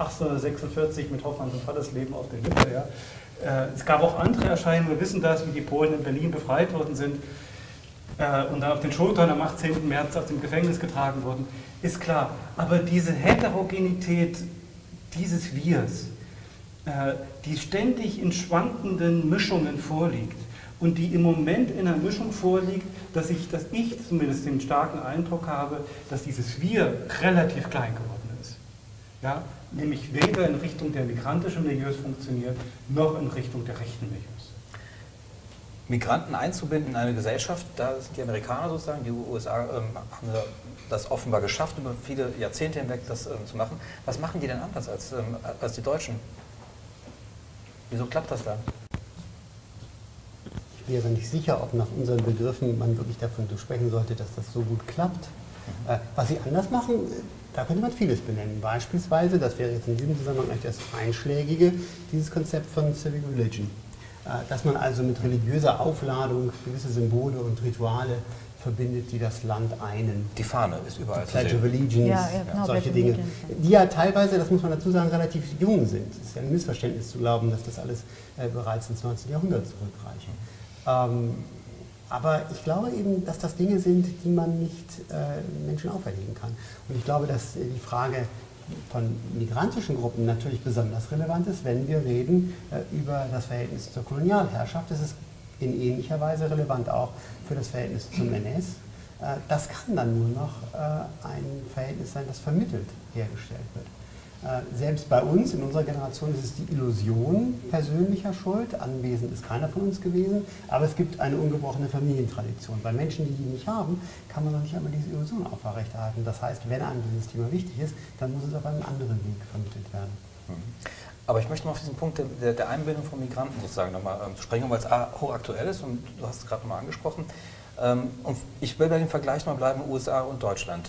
1846 mit Hoffmanns und Fallersleben auf der Lippe. Ja. Es gab auch andere Erscheinungen, wir wissen das, wie die Polen in Berlin befreit worden sind und dann auf den Schultern am 18. März aus dem Gefängnis getragen wurden, ist klar. Aber diese Heterogenität dieses Wirs, die ständig in schwankenden Mischungen vorliegt und die im Moment in einer Mischung vorliegt, dass ich zumindest den starken Eindruck habe, dass dieses Wir relativ klein geworden ist. Ja? Nämlich weder in Richtung der migrantischen Milieus funktioniert, noch in Richtung der rechten Milieus. Migranten einzubinden in eine Gesellschaft, da sind die Amerikaner sozusagen, die USA haben das offenbar geschafft, über viele Jahrzehnte hinweg das zu machen. Was machen die denn anders als die Deutschen? Wieso klappt das dann? Ich wäre nicht sicher, ob nach unseren Begriffen man wirklich davon sprechen sollte, dass das so gut klappt. Was sie anders machen, da könnte man vieles benennen. Beispielsweise, das wäre jetzt in diesem Zusammenhang eigentlich das Einschlägige, dieses Konzept von Civic Religion. Dass man also mit religiöser Aufladung gewisse Symbole und Rituale verbindet, die das Land einen. Die Fahne ist überall zu sehen. Pledge of Allegiance, genau, solche Dinge. Die ja teilweise, das muss man dazu sagen, relativ jung sind. Es ist ja ein Missverständnis zu glauben, dass das alles bereits ins 19. Jahrhundert zurückreichen. Aber ich glaube eben, dass das Dinge sind, die man nicht Menschen auferlegen kann. Und ich glaube, dass die Frage von migrantischen Gruppen natürlich besonders relevant ist, wenn wir reden über das Verhältnis zur Kolonialherrschaft. Das ist in ähnlicher Weise relevant auch für das Verhältnis zum NS. Das kann dann nur noch ein Verhältnis sein, das vermittelt hergestellt wird. Selbst bei uns, in unserer Generation, ist es die Illusion persönlicher Schuld. Anwesend ist keiner von uns gewesen, aber es gibt eine ungebrochene Familientradition. Bei Menschen, die nicht haben, kann man noch nicht einmal diese Illusion aufrechterhalten. Das heißt, wenn einem dieses Thema wichtig ist, dann muss es auf einem anderen Weg vermittelt werden. Aber ich möchte mal auf diesen Punkt der Einbindung von Migranten sozusagen nochmal zu sprechen, weil es hochaktuell ist und du hast es gerade nochmal angesprochen. Und ich will bei dem Vergleich mal bleiben, USA und Deutschland.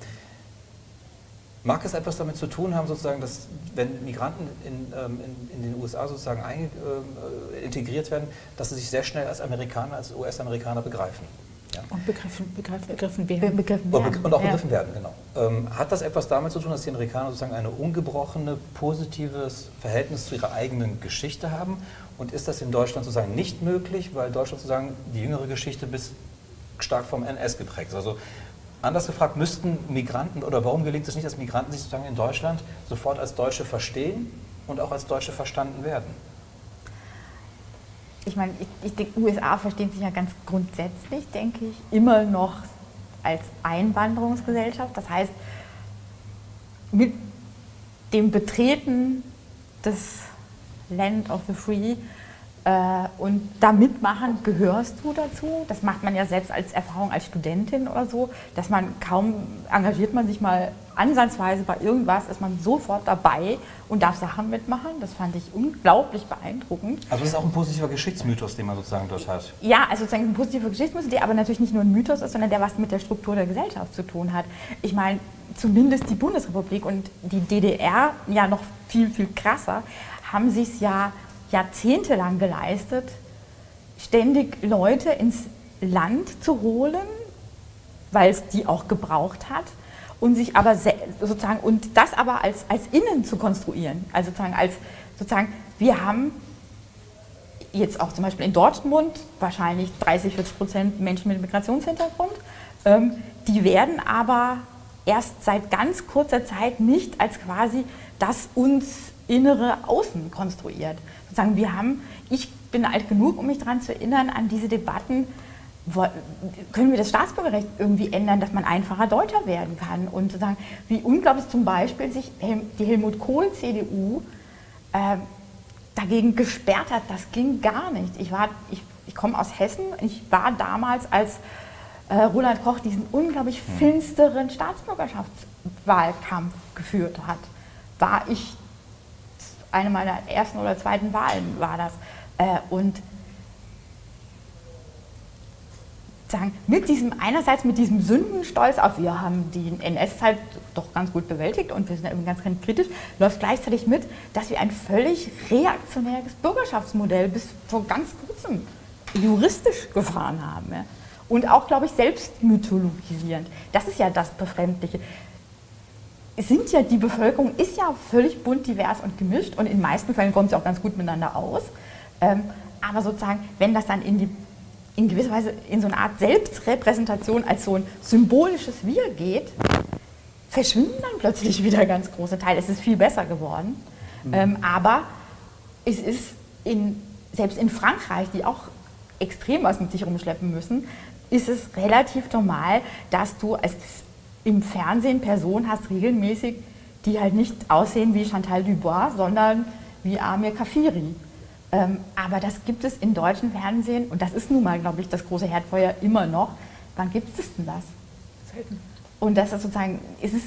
Mag es etwas damit zu tun haben, sozusagen, dass wenn Migranten in den USA sozusagen integriert werden, dass sie sich sehr schnell als Amerikaner, als US-Amerikaner begreifen? Ja. Und begriffen werden. Und auch begriffen werden, genau. Hat das etwas damit zu tun, dass die Amerikaner sozusagen ein ungebrochenes, positives Verhältnis zu ihrer eigenen Geschichte haben? Und ist das in Deutschland sozusagen nicht möglich, weil Deutschland sozusagen die jüngere Geschichte bis stark vom NS geprägt ist? Also anders gefragt, müssten Migranten, oder warum gelingt es nicht, dass Migranten sich sozusagen in Deutschland sofort als Deutsche verstehen und auch als Deutsche verstanden werden? Ich meine, ich denke, USA verstehen sich ja ganz grundsätzlich, denke ich, immer noch als Einwanderungsgesellschaft. Das heißt, mit dem Betreten des Land of the Free und da mitmachen gehörst du dazu. Das macht man ja selbst als Erfahrung als Studentin oder so, dass man kaum engagiert man sich mal ansatzweise bei irgendwas, ist man sofort dabei und darf Sachen mitmachen. Das fand ich unglaublich beeindruckend. Also das ist auch ein positiver Geschichtsmythos, den man sozusagen dort hat. Ja, also sozusagen ein positiver Geschichtsmythos, der aber natürlich nicht nur ein Mythos ist, sondern der was mit der Struktur der Gesellschaft zu tun hat. Ich meine, zumindest die Bundesrepublik und die DDR, ja noch viel, viel krasser, haben sich es ja jahrzehntelang geleistet, ständig Leute ins Land zu holen, weil es die auch gebraucht hat, und sich aber sozusagen und das aber als Innen zu konstruieren. Also sozusagen wir haben jetzt auch zum Beispiel in Dortmund wahrscheinlich 30-40% Menschen mit Migrationshintergrund. Die werden aber erst seit ganz kurzer Zeit nicht als quasi das uns innere Außen konstruiert. Sozusagen ich bin alt genug, um mich daran zu erinnern, an diese Debatten, können wir das Staatsbürgerrecht irgendwie ändern, dass man einfacher Deutscher werden kann, und sozusagen, wie unglaublich zum Beispiel sich die Helmut Kohl CDU dagegen gesperrt hat. Das ging gar nicht. Ich komme aus Hessen, ich war damals, als Roland Koch diesen unglaublich finsteren Staatsbürgerschaftswahlkampf geführt hat, war ich, eine meiner ersten oder zweiten Wahlen war das, und sagen, einerseits mit diesem Sündenstolz auf, wir haben die NS-Zeit doch ganz gut bewältigt und wir sind irgendwie ganz kritisch, läuft gleichzeitig mit, dass wir ein völlig reaktionäres Bürgerschaftsmodell bis vor ganz kurzem juristisch gefahren haben. Ja. Und auch, glaube ich, selbst mythologisierend. Das ist ja das Befremdliche. Die Bevölkerung ist ja völlig bunt, divers und gemischt, und in den meisten Fällen kommt sie auch ganz gut miteinander aus. Aber sozusagen, wenn das dann in gewisser Weise in so eine Art Selbstrepräsentation als so ein symbolisches Wir geht, verschwinden dann plötzlich wieder ganz große Teile. Es ist viel besser geworden. Aber es ist selbst in Frankreich, die auch extrem was mit sich rumschleppen müssen, ist es relativ normal, dass du im Fernsehen Personen hast, regelmäßig, die halt nicht aussehen wie Chantal Dubois, sondern wie Amir Kafiri. Aber das gibt es im deutschen Fernsehen, und das ist nun mal, glaube ich, das große Herdfeuer immer noch. Wann gibt es denn das? Selten. Und das ist sozusagen,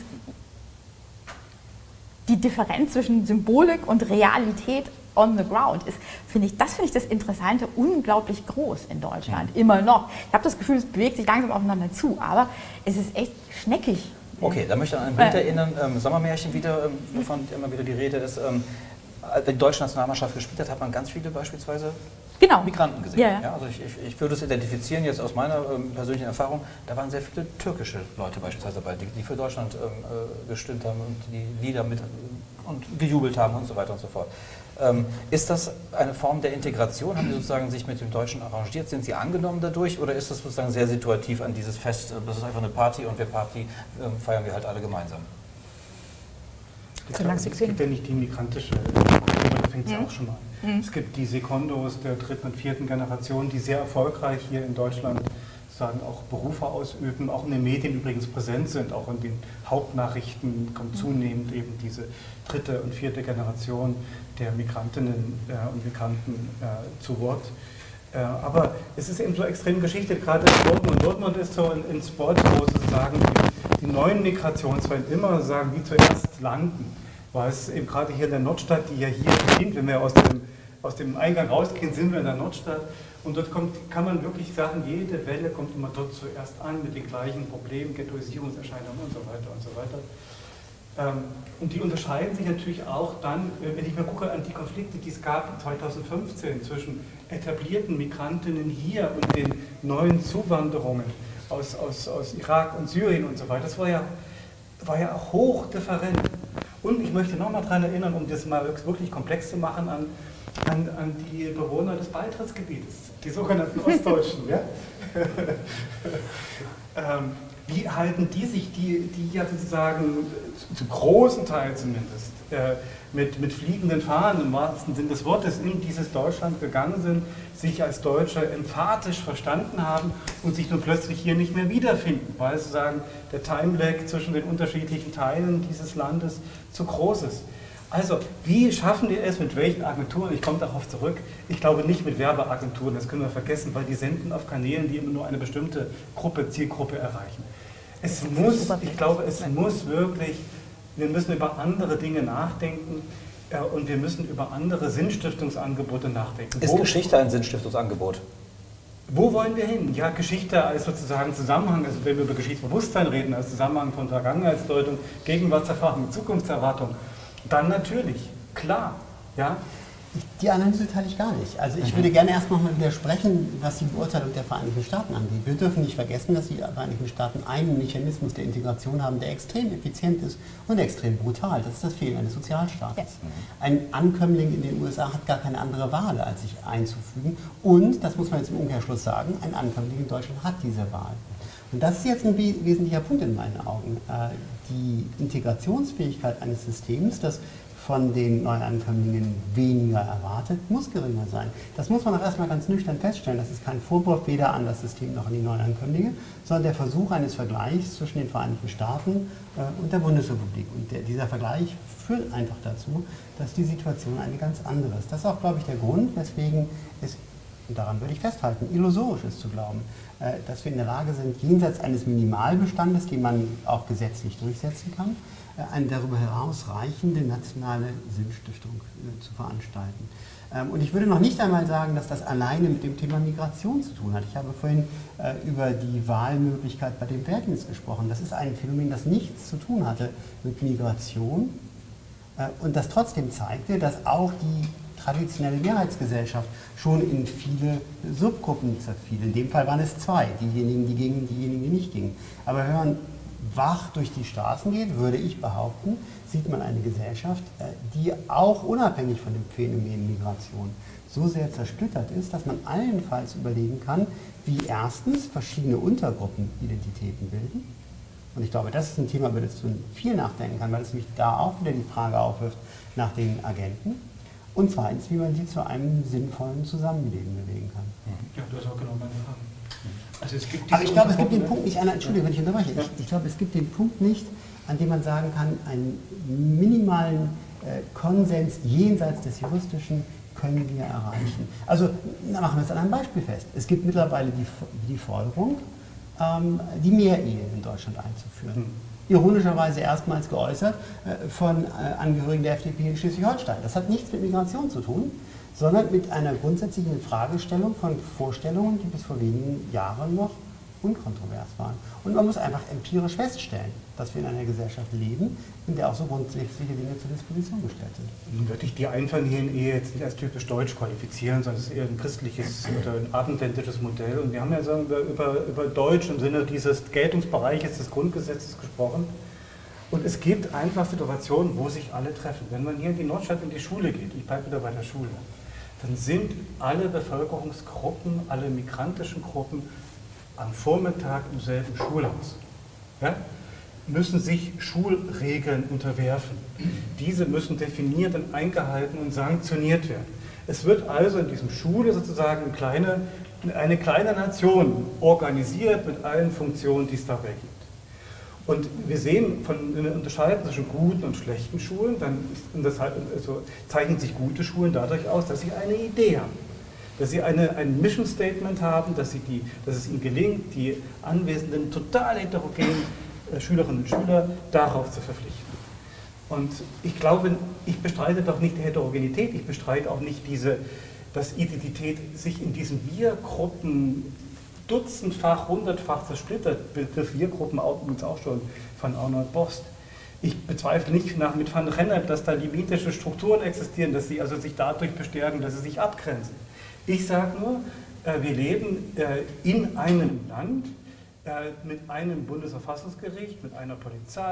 die Differenz zwischen Symbolik und Realität on the ground ist, finde ich das Interessante, unglaublich groß in Deutschland, immer noch. Ich habe das Gefühl, es bewegt sich langsam aufeinander zu, aber es ist echt schneckig. Okay, da möchte ich an ein Bild erinnern, Sommermärchen wieder, wovon immer wieder die Rede ist. Wenn die deutsche Nationalmannschaft gespielt hat, hat man ganz viele beispielsweise Migranten gesehen. Ja. Ja, also ich würde es identifizieren jetzt aus meiner persönlichen Erfahrung, da waren sehr viele türkische Leute beispielsweise dabei, die für Deutschland gestimmt haben und die Lieder mit und gejubelt haben und so weiter und so fort. Ist das eine Form der Integration? Haben Sie sozusagen sich mit dem Deutschen arrangiert? Sind Sie angenommen dadurch, oder ist das sozusagen sehr situativ an dieses Fest? Das ist einfach eine Party, und wir Party feiern wir halt alle gemeinsam. Es gibt ja nicht die migrantische, da fängt es ja auch schon mal an. Es gibt die Sekondos der dritten und vierten Generation, die sehr erfolgreich hier in Deutschland sozusagen auch Berufe ausüben, auch in den Medien übrigens präsent sind, auch in den Hauptnachrichten kommt zunehmend eben diese dritte und vierte Generation der Migrantinnen und Migranten zu Wort. Aber es ist eben so extrem Geschichte, gerade in Dortmund. Und Dortmund ist so ein Spot, wo sozusagen die neuen Migrationswellen immer sagen, wie zuerst landen. Weil es eben gerade hier in der Nordstadt, die ja hier beginnt, wenn wir aus dem Eingang rausgehen, sind wir in der Nordstadt. Und dort kann man wirklich sagen, jede Welle kommt immer dort zuerst an mit den gleichen Problemen, Ghettoisierungserscheinungen und so weiter und so weiter. Und die unterscheiden sich natürlich auch dann, wenn ich mir gucke an die Konflikte, die es gab 2015 zwischen etablierten Migrantinnen hier und den neuen Zuwanderungen aus Irak und Syrien und so weiter. Das war ja auch hochdifferent. Und ich möchte nochmal daran erinnern, um das mal wirklich komplex zu machen, an die Bewohner des Beitrittsgebietes, die sogenannten Ostdeutschen. Ja? Wie halten die sich, die ja sozusagen zum großen Teil zumindest mit fliegenden Fahnen im wahrsten Sinne des Wortes in dieses Deutschland gegangen sind, sich als Deutsche emphatisch verstanden haben und sich nun plötzlich hier nicht mehr wiederfinden, weil sozusagen der Time-Lag zwischen den unterschiedlichen Teilen dieses Landes zu groß ist. Also, wie schaffen wir es, mit welchen Agenturen? Ich komme darauf zurück. Ich glaube nicht mit Werbeagenturen, das können wir vergessen, weil die senden auf Kanälen, die immer nur eine bestimmte Zielgruppe erreichen. Ich glaube, es muss wirklich, wir müssen über andere Dinge nachdenken und wir müssen über andere Sinnstiftungsangebote nachdenken. Ist Geschichte ein Sinnstiftungsangebot? Wo wollen wir hin? Ja, Geschichte als sozusagen Zusammenhang, also wenn wir über Geschichtsbewusstsein reden, als Zusammenhang von Vergangenheitsdeutung, Gegenwartserfahrung, Zukunftserwartung, dann natürlich, klar, ja. Die Analyse teile ich gar nicht. Also ich würde gerne erst nochmal widersprechen, was die Beurteilung der Vereinigten Staaten angeht. Wir dürfen nicht vergessen, dass die Vereinigten Staaten einen Mechanismus der Integration haben, der extrem effizient ist und extrem brutal. Das ist das Fehlen eines Sozialstaates. Ja. Ein Ankömmling in den USA hat gar keine andere Wahl, als sich einzufügen. Und, das muss man jetzt im Umkehrschluss sagen, ein Ankömmling in Deutschland hat diese Wahl. Und das ist jetzt ein wesentlicher Punkt in meinen Augen. Die Integrationsfähigkeit eines Systems, das von den Neuankömmlingen weniger erwartet, muss geringer sein. Das muss man auch erstmal ganz nüchtern feststellen. Das ist kein Vorwurf weder an das System noch an die Neuankömmlinge, sondern der Versuch eines Vergleichs zwischen den Vereinigten Staaten und der Bundesrepublik. Und dieser Vergleich führt einfach dazu, dass die Situation eine ganz andere ist. Das ist auch, glaube ich, der Grund, weswegen es, und daran würde ich festhalten, illusorisch ist zu glauben, dass wir in der Lage sind, jenseits eines Minimalbestandes, den man auch gesetzlich durchsetzen kann, eine darüber hinausreichende nationale Sinnstiftung zu veranstalten. Und ich würde noch nicht einmal sagen, dass das alleine mit dem Thema Migration zu tun hat. Ich habe vorhin über die Wahlmöglichkeit bei dem Wehrdienst gesprochen. Das ist ein Phänomen, das nichts zu tun hatte mit Migration und das trotzdem zeigte, dass auch die traditionelle Mehrheitsgesellschaft schon in viele Subgruppen zerfiel. In dem Fall waren es zwei, diejenigen, die gingen, diejenigen, die nicht gingen. Aber wenn man wach durch die Straßen geht, würde ich behaupten, sieht man eine Gesellschaft, die auch unabhängig von dem Phänomen Migration so sehr zersplittert ist, dass man allenfalls überlegen kann, wie erstens verschiedene Untergruppen Identitäten bilden. Und ich glaube, das ist ein Thema, über das man viel nachdenken kann, weil es mich da auch wieder die Frage aufwirft nach den Agenten. Und zweitens, wie man sie zu einem sinnvollen Zusammenleben bewegen kann. Ja, das ist auch genau meine Frage. Also aber ich glaube, es gibt den Punkt nicht, Entschuldigung, wenn ich unterbreche, ich glaube, es gibt den Punkt nicht, an dem man sagen kann, einen minimalen Konsens jenseits des Juristischen können wir erreichen. Also machen wir es an einem Beispiel fest. Es gibt mittlerweile die Forderung, die Mehrehe in Deutschland einzuführen. Ironischerweise erstmals geäußert von Angehörigen der FDP in Schleswig-Holstein. Das hat nichts mit Migration zu tun, sondern mit einer grundsätzlichen Fragestellung von Vorstellungen, die bis vor wenigen Jahren noch unkontrovers waren. Und man muss einfach empirisch feststellen, dass wir in einer Gesellschaft leben, in der auch so grundsätzliche Dinge zur Disposition gestellt sind. Nun würde ich die Einfamilienehe jetzt nicht als typisch deutsch qualifizieren, sondern es ist eher ein christliches oder ein abendländisches Modell. Und wir haben ja sagen wir, über Deutsch im Sinne dieses Geltungsbereiches des Grundgesetzes gesprochen. Und es gibt einfach Situationen, wo sich alle treffen. Wenn man hier in die Nordstadt in die Schule geht, ich bleibe wieder bei der Schule, dann sind alle Bevölkerungsgruppen, alle migrantischen Gruppen am Vormittag im selben Schulhaus. Ja? Müssen sich Schulregeln unterwerfen. Diese müssen definiert und eingehalten und sanktioniert werden. Es wird also in diesem Schule sozusagen eine kleine eine kleine Nation organisiert mit allen Funktionen, die es dabei gibt. Und wir sehen, wir unterscheiden zwischen guten und schlechten Schulen, also zeichnen sich gute Schulen dadurch aus, dass sie eine Idee haben, dass sie ein Mission Statement haben, dass es ihnen gelingt, die anwesenden, total heterogenen Schülerinnen und Schüler darauf zu verpflichten. Und ich glaube, ich bestreite doch nicht die Heterogenität, ich bestreite auch nicht dass Identität sich in diesen Wir-Gruppen dutzendfach, hundertfach zersplittert. Begriff Wir-Gruppen übrigens auch schon von Arnold Bost. Ich bezweifle nicht mit Van Rennert, dass da limitische Strukturen existieren, dass sie also sich dadurch bestärken, dass sie sich abgrenzen. Ich sage nur, wir leben in einem Land mit einem Bundesverfassungsgericht, mit einer Polizei,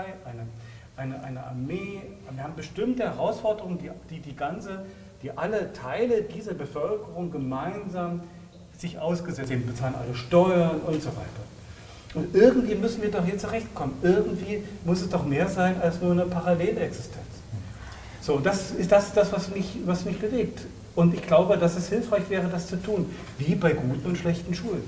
einer Armee. Wir haben bestimmte Herausforderungen, die alle Teile dieser Bevölkerung gemeinsam sich ausgesetzt haben, bezahlen alle Steuern und so weiter. Und irgendwie müssen wir doch hier zurechtkommen. Irgendwie muss es doch mehr sein als nur eine Parallelexistenz. So, das ist das was mich bewegt. Und ich glaube, dass es hilfreich wäre, das zu tun, wie bei guten und schlechten Schulen.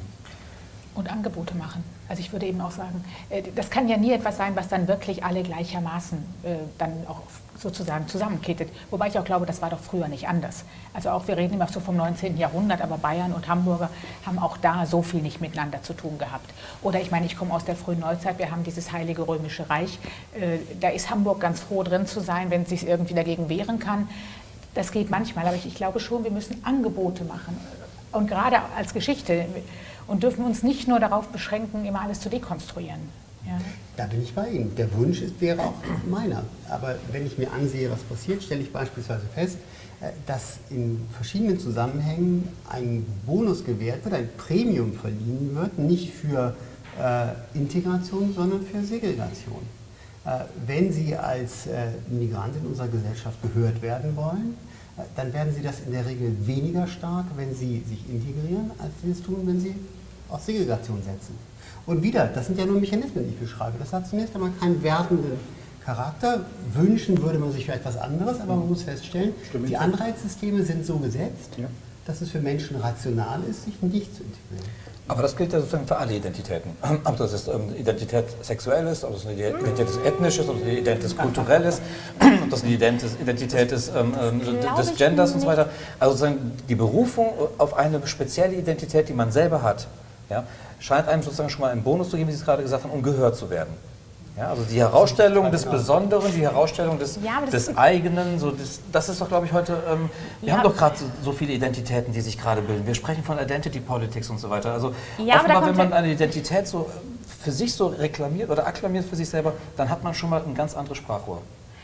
Und Angebote machen. Also ich würde eben auch sagen, das kann ja nie etwas sein, was dann wirklich alle gleichermaßen dann auch sozusagen zusammenkittet. Wobei ich auch glaube, das war doch früher nicht anders. Also auch, wir reden immer so vom 19. Jahrhundert, aber Bayern und Hamburger haben auch da so viel nicht miteinander zu tun gehabt. Oder ich meine, ich komme aus der frühen Neuzeit, wir haben dieses Heilige Römische Reich. Da ist Hamburg ganz froh drin zu sein, wenn es sich irgendwie dagegen wehren kann. Das geht manchmal, aber ich glaube schon, wir müssen Angebote machen. Und gerade als Geschichte. Und dürfen uns nicht nur darauf beschränken, immer alles zu dekonstruieren. Ja. Da bin ich bei Ihnen. Der Wunsch wäre auch meiner. Aber wenn ich mir ansehe, was passiert, stelle ich beispielsweise fest, dass in verschiedenen Zusammenhängen ein Bonus gewährt wird, ein Premium verliehen wird, nicht für Integration, sondern für Segregation. Wenn Sie als Migrant in unserer Gesellschaft gehört werden wollen, dann werden Sie das in der Regel weniger stark, wenn Sie sich integrieren, als Sie es tun, wenn Sie auf Segregation setzen. Und wieder, das sind ja nur Mechanismen, die ich beschreibe. Das hat zunächst einmal keinen wertenden Charakter. Wünschen würde man sich für etwas anderes, aber man muss feststellen, die Anreizsysteme sind so gesetzt, dass es für Menschen rational ist, sich nicht zu integrieren. Aber das gilt ja sozusagen für alle Identitäten. Ob das ist Identität sexuell ist, ob das eine Identität ethnisch ist, ob das eine Identität kulturell ist, ob das eine Identität ist des Genders und so weiter. Also sozusagen die Berufung auf eine spezielle Identität, die man selber hat, ja, scheint einem sozusagen schon mal einen Bonus zu geben, wie Sie es gerade gesagt haben, um gehört zu werden. Ja, also die Herausstellung des Besonderen, die Herausstellung des Eigenen, das ist doch, glaube ich, heute, wir haben doch gerade so viele Identitäten, die sich gerade bilden. Wir sprechen von Identity Politics und so weiter. Also offenbar, wenn man eine Identität so für sich so reklamiert oder akklamiert für sich selber, dann hat man schon mal ein ganz anderes Sprachrohr.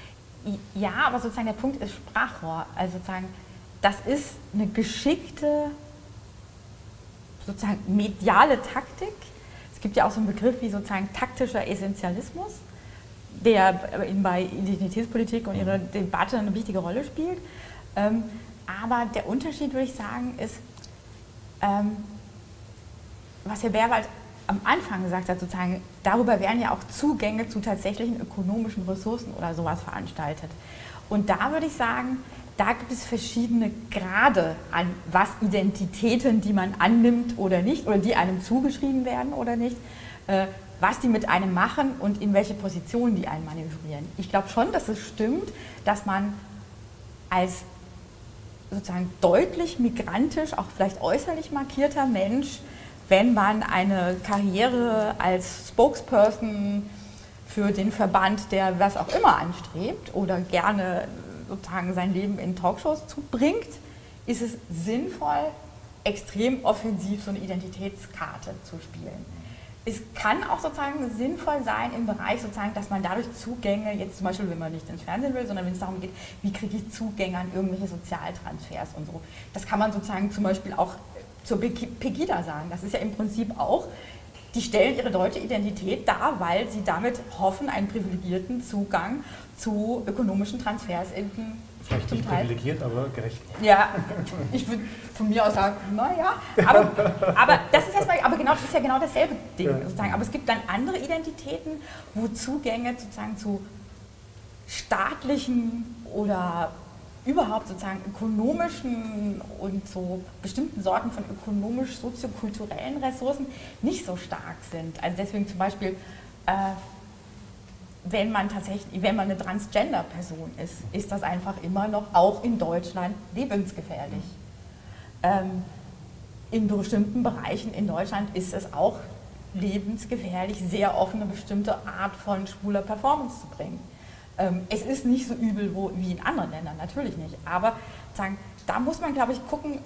Ja, aber sozusagen der Punkt ist Sprachrohr. Also sozusagen, das ist eine geschickte, sozusagen mediale Taktik. Es gibt ja auch so einen Begriff wie sozusagen taktischer Essentialismus, der bei Identitätspolitik und ihrer Debatte eine wichtige Rolle spielt. Aber der Unterschied, würde ich sagen, ist, was Herr Berwald am Anfang gesagt hat, sozusagen, darüber werden ja auch Zugänge zu tatsächlichen ökonomischen Ressourcen oder sowas veranstaltet. Und da würde ich sagen, da gibt es verschiedene Grade an was Identitäten, die man annimmt oder nicht, oder die einem zugeschrieben werden oder nicht, was die mit einem machen und in welche Positionen die einen manövrieren. Ich glaube schon, dass es stimmt, dass man als sozusagen deutlich migrantisch, auch vielleicht äußerlich markierter Mensch, wenn man eine Karriere als Spokesperson für den Verband, der was auch immer anstrebt oder gerne sozusagen sein Leben in Talkshows zubringt, ist es sinnvoll, extrem offensiv so eine Identitätskarte zu spielen. Es kann auch sozusagen sinnvoll sein im Bereich sozusagen, dass man dadurch Zugänge, jetzt zum Beispiel, wenn man nicht ins Fernsehen will, sondern wenn es darum geht, wie kriege ich Zugänge an irgendwelche Sozialtransfers und so. Das kann man sozusagen zum Beispiel auch zur Pegida sagen. Das ist ja im Prinzip auch, die stellen ihre deutsche Identität dar, weil sie damit hoffen, einen privilegierten Zugang zu ökonomischen Transfers vielleicht nicht privilegiert, aber gerecht. Ja, ich würde von mir aus sagen, naja, aber das ist erstmal, das ist ja genau dasselbe Ding sozusagen. Aber es gibt dann andere Identitäten, wo Zugänge sozusagen zu staatlichen oder überhaupt sozusagen ökonomischen und so bestimmten Sorten von ökonomisch-soziokulturellen Ressourcen nicht so stark sind. Also deswegen zum Beispiel, wenn man eine Transgender-Person ist das einfach immer noch auch in Deutschland lebensgefährlich. In bestimmten Bereichen in Deutschland ist es auch lebensgefährlich, sehr offen eine bestimmte Art von schwuler Performance zu bringen. Es ist nicht so übel wie in anderen Ländern, natürlich nicht, aber da muss man, glaube ich, gucken,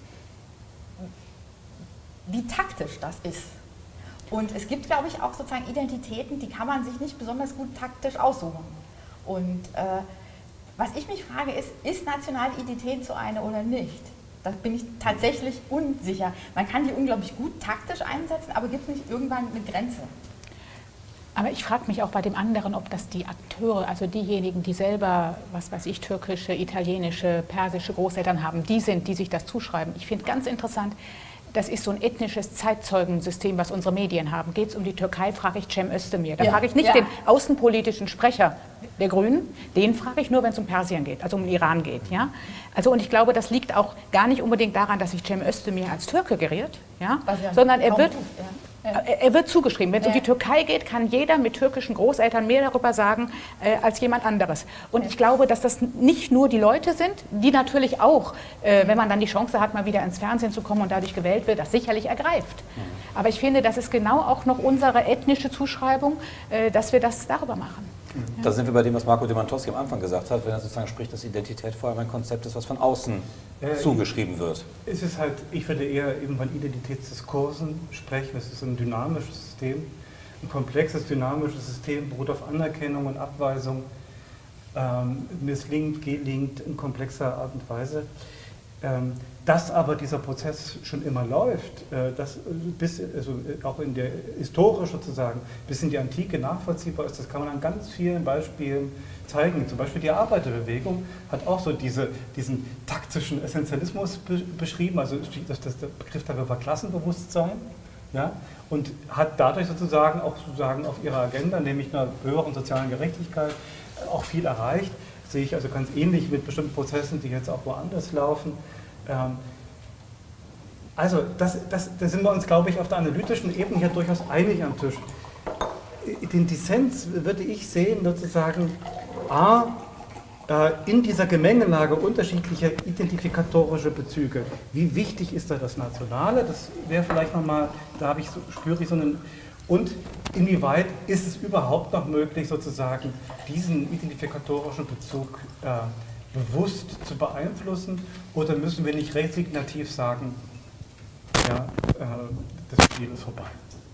wie taktisch das ist. Und es gibt, glaube ich, auch sozusagen Identitäten, die kann man sich nicht besonders gut taktisch aussuchen. Und was ich mich frage ist nationale Identität so eine oder nicht? Da bin ich tatsächlich unsicher. Man kann die unglaublich gut taktisch einsetzen, aber gibt es nicht irgendwann eine Grenze? Aber ich frage mich auch bei dem anderen, ob das die Akteure, also diejenigen, die selber, was weiß ich, türkische, italienische, persische Großeltern haben, die sind, die sich das zuschreiben. Ich finde ganz interessant, das ist so ein ethnisches Zeitzeugensystem, was unsere Medien haben. Geht es um die Türkei, frage ich Cem Özdemir. Da frage ich nicht den außenpolitischen Sprecher der Grünen, den frage ich nur, wenn es um Persien geht, also um den Iran geht. Ja? Also, und ich glaube, das liegt auch gar nicht unbedingt daran, dass sich Cem Özdemir als Türke geriert, ja? Sondern er wird zugeschrieben. Wenn es um die Türkei geht, kann jeder mit türkischen Großeltern mehr darüber sagen als jemand anderes. Und ich glaube, dass das nicht nur die Leute sind, die natürlich auch, wenn man dann die Chance hat, mal wieder ins Fernsehen zu kommen und dadurch gewählt wird, das sicherlich ergreift. Aber ich finde, das ist genau auch noch unsere ethnische Zuschreibung, dass wir das darüber machen. Da sind wir bei dem, was Marco Demantowski am Anfang gesagt hat, wenn er sozusagen spricht, dass Identität vor allem ein Konzept ist, was von außen zugeschrieben wird. Es ist halt, ich würde eher eben von Identitätsdiskursen sprechen. Es ist ein dynamisches System, ein komplexes dynamisches System, beruht auf Anerkennung und Abweisung, misslingt, gelingt in komplexer Art und Weise. Dass aber dieser Prozess schon immer läuft, auch in der historisch sozusagen, bis in die Antike nachvollziehbar ist, das kann man an ganz vielen Beispielen zeigen. Zum Beispiel die Arbeiterbewegung hat auch so diesen taktischen Essentialismus beschrieben, also der Begriff dafür war Klassenbewusstsein, ja, und hat dadurch sozusagen auch auf ihrer Agenda, nämlich einer höheren sozialen Gerechtigkeit, auch viel erreicht. Das sehe ich also ganz ähnlich mit bestimmten Prozessen, die jetzt auch woanders laufen. Also, da sind wir uns, glaube ich, auf der analytischen Ebene hier durchaus einig am Tisch. Den Dissens würde ich sehen, sozusagen, in dieser Gemengelage unterschiedlicher identifikatorische Bezüge. Wie wichtig ist da das Nationale? Das wäre vielleicht nochmal, spüre ich so einen. Und inwieweit ist es überhaupt noch möglich, sozusagen, diesen identifikatorischen Bezug bewusst zu beeinflussen, oder müssen wir nicht resignativ sagen, ja, das Spiel ist vorbei?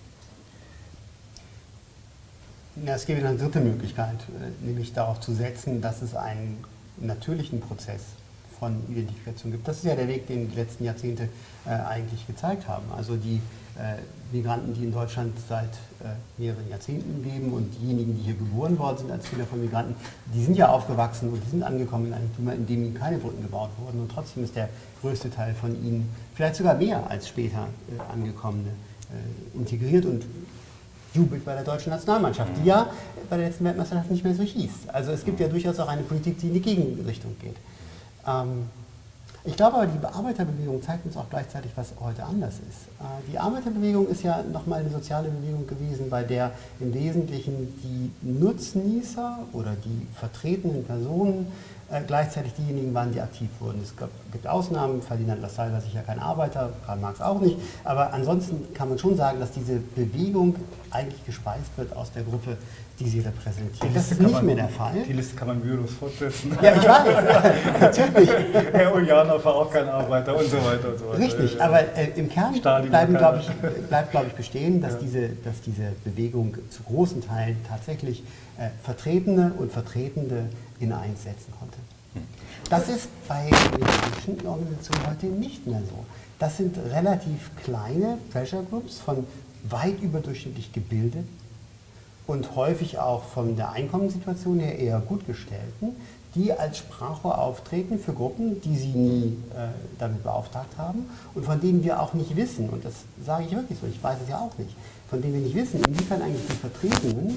Ja, es gäbe eine dritte Möglichkeit, nämlich darauf zu setzen, dass es einen natürlichen Prozess von Identifikation gibt. Das ist ja der Weg, den die letzten Jahrzehnte eigentlich gezeigt haben. Also die Migranten, die in Deutschland seit mehreren Jahrzehnten leben, und diejenigen, die hier geboren worden sind als Kinder von Migranten, die sind ja aufgewachsen und die sind angekommen in einem Klima, in dem ihnen keine Brücken gebaut wurden, und trotzdem ist der größte Teil von ihnen, vielleicht sogar mehr als später angekommene, integriert und jubelt bei der deutschen Nationalmannschaft, die ja bei der letzten Weltmeisterschaft nicht mehr so hieß. Also es gibt ja durchaus auch eine Politik, die in die Gegenrichtung geht. Ich glaube aber, die Arbeiterbewegung zeigt uns auch gleichzeitig, was heute anders ist. Die Arbeiterbewegung ist ja nochmal eine soziale Bewegung gewesen, bei der im Wesentlichen die Nutznießer oder die vertretenen Personen gleichzeitig diejenigen waren, die aktiv wurden. Es gibt Ausnahmen, Ferdinand Lassalle war sicher kein Arbeiter, Karl Marx auch nicht, aber ansonsten kann man schon sagen, dass diese Bewegung eigentlich gespeist wird aus der Gruppe, die sie repräsentiert. Das ist nicht mehr der Fall. Die Liste kann man mühelos fortsetzen. Ja, ich weiß, natürlich. Herr Ujana war auch kein Arbeiter und so weiter und so weiter. Richtig, aber im Kern bleibt, glaube ich, bestehen, dass diese Bewegung zu großen Teilen tatsächlich Vertretene und Vertretende in eins setzen konnte. Das ist bei politischen Organisationen heute nicht mehr so. Das sind relativ kleine Pressure Groups von weit überdurchschnittlich gebildet und häufig auch von der Einkommenssituation her eher gut gestellten, die als Sprachrohr auftreten für Gruppen, die sie nie damit beauftragt haben und von denen wir auch nicht wissen, und das sage ich wirklich so, ich weiß es ja auch nicht, von denen wir nicht wissen, inwiefern eigentlich die Vertretenen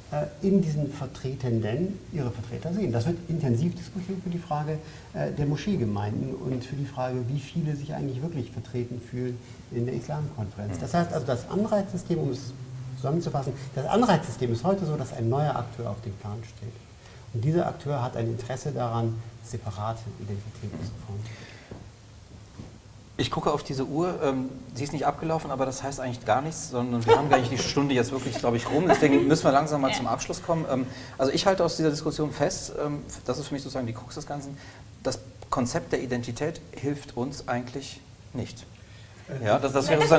in diesen Vertretenden ihre Vertreter sehen. Das wird intensiv diskutiert für die Frage der Moscheegemeinden und für die Frage, wie viele sich eigentlich wirklich vertreten fühlen in der Islamkonferenz. Das heißt also, das Anreizsystem, um es zusammenzufassen, das Anreizsystem ist heute so, dass ein neuer Akteur auf dem Plan steht. Und dieser Akteur hat ein Interesse daran, separate Identitäten zu formen. Ich gucke auf diese Uhr, sie ist nicht abgelaufen, aber das heißt eigentlich gar nichts, sondern wir haben gar nicht die Stunde jetzt wirklich, glaube ich, rum. Deswegen müssen wir langsam mal zum Abschluss kommen. Also ich halte aus dieser Diskussion fest, das ist für mich sozusagen die Krux des Ganzen, das Konzept der Identität hilft uns eigentlich nicht. Ja, das wäre sozusagen,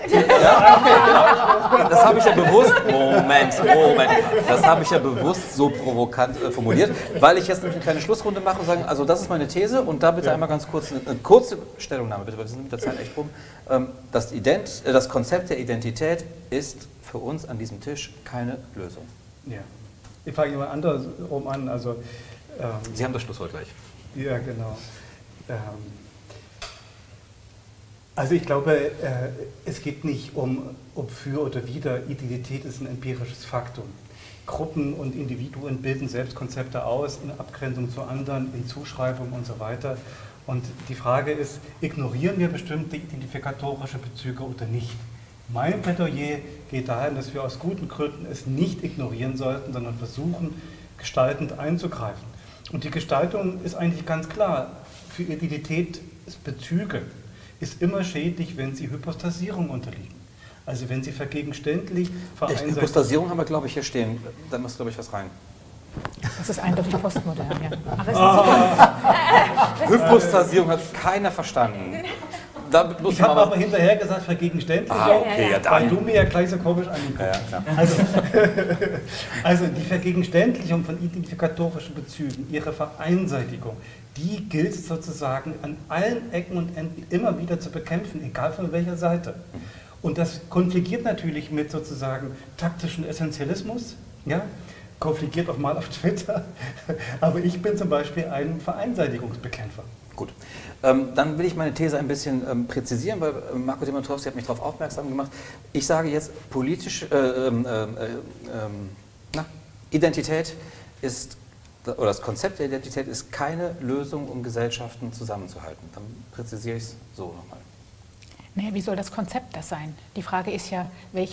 das habe ich ja bewusst, Moment, das habe ich ja bewusst so provokant formuliert, weil ich jetzt nämlich eine kleine Schlussrunde mache und sage, also das ist meine These und da bitte einmal ganz kurz eine kurze Stellungnahme, bitte, weil wir sind mit der Zeit echt rum. Das Konzept der Identität ist für uns an diesem Tisch keine Lösung. Ja. Ich fange jemand andersrum an, also... Sie haben das Schlusswort gleich. Ja, genau. Also ich glaube, es geht nicht um für oder wider. Identität ist ein empirisches Faktum. Gruppen und Individuen bilden Selbstkonzepte aus, in Abgrenzung zu anderen, in Zuschreibung und so weiter. Und die Frage ist, ignorieren wir bestimmte identifikatorische Bezüge oder nicht? Mein Plädoyer geht dahin, dass wir aus guten Gründen es nicht ignorieren sollten, sondern versuchen, gestaltend einzugreifen. Und die Gestaltung ist eigentlich ganz klar. Für Identitätsbezüge ist immer schädlich, wenn sie Hypostasierung unterliegen. Also wenn sie vergegenständlich vereinseitigen. Hypostasierung haben wir, glaube ich, hier stehen. Da muss, glaube ich, was rein. Das ist eindeutig postmodern, ja. Hypostasierung hat keiner verstanden. Ich habe aber hinterher gesagt, vergegenständlich, okay, ja, weil du mir ja gleich so komisch angeguckt hast. Also die Vergegenständlichung von identifikatorischen Bezügen, ihre Vereinseitigung, die gilt sozusagen an allen Ecken und Enden immer wieder zu bekämpfen, egal von welcher Seite. Und das konfligiert natürlich mit sozusagen taktischen Essentialismus, ja? Konfligiert auch mal auf Twitter, aber ich bin zum Beispiel ein Vereinseitigungsbekämpfer. Gut, dann will ich meine These ein bisschen präzisieren, weil Marco Demontrowski hat mich darauf aufmerksam gemacht. Ich sage jetzt, Identität ist, oder das Konzept der Identität ist keine Lösung, um Gesellschaften zusammenzuhalten. Dann präzisiere ich es so nochmal. Naja, wie soll das Konzept das sein? Die Frage ist ja,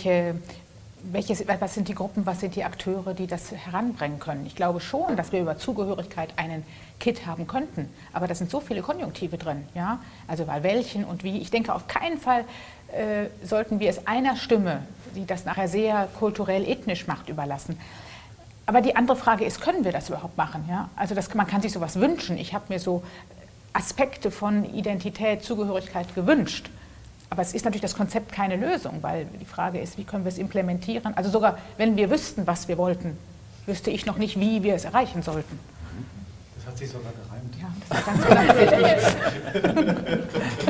was sind die Gruppen, was sind die Akteure, die das heranbringen können? Ich glaube schon, dass wir über Zugehörigkeit einen Kit haben könnten, aber da sind so viele Konjunktive drin, ja? Also weil welchen und wie. Ich denke, auf keinen Fall sollten wir es einer Stimme, die das nachher sehr kulturell ethnisch macht, überlassen. Aber die andere Frage ist, können wir das überhaupt machen? Ja? Also man kann sich sowas wünschen. Ich habe mir so Aspekte von Identität, Zugehörigkeit gewünscht. Aber es ist natürlich das Konzept keine Lösung, weil die Frage ist, wie können wir es implementieren? Also sogar wenn wir wüssten, was wir wollten, wüsste ich noch nicht, wie wir es erreichen sollten. Das hat sich sogar gereimt. Ja, das ist ganz unabsichtlich.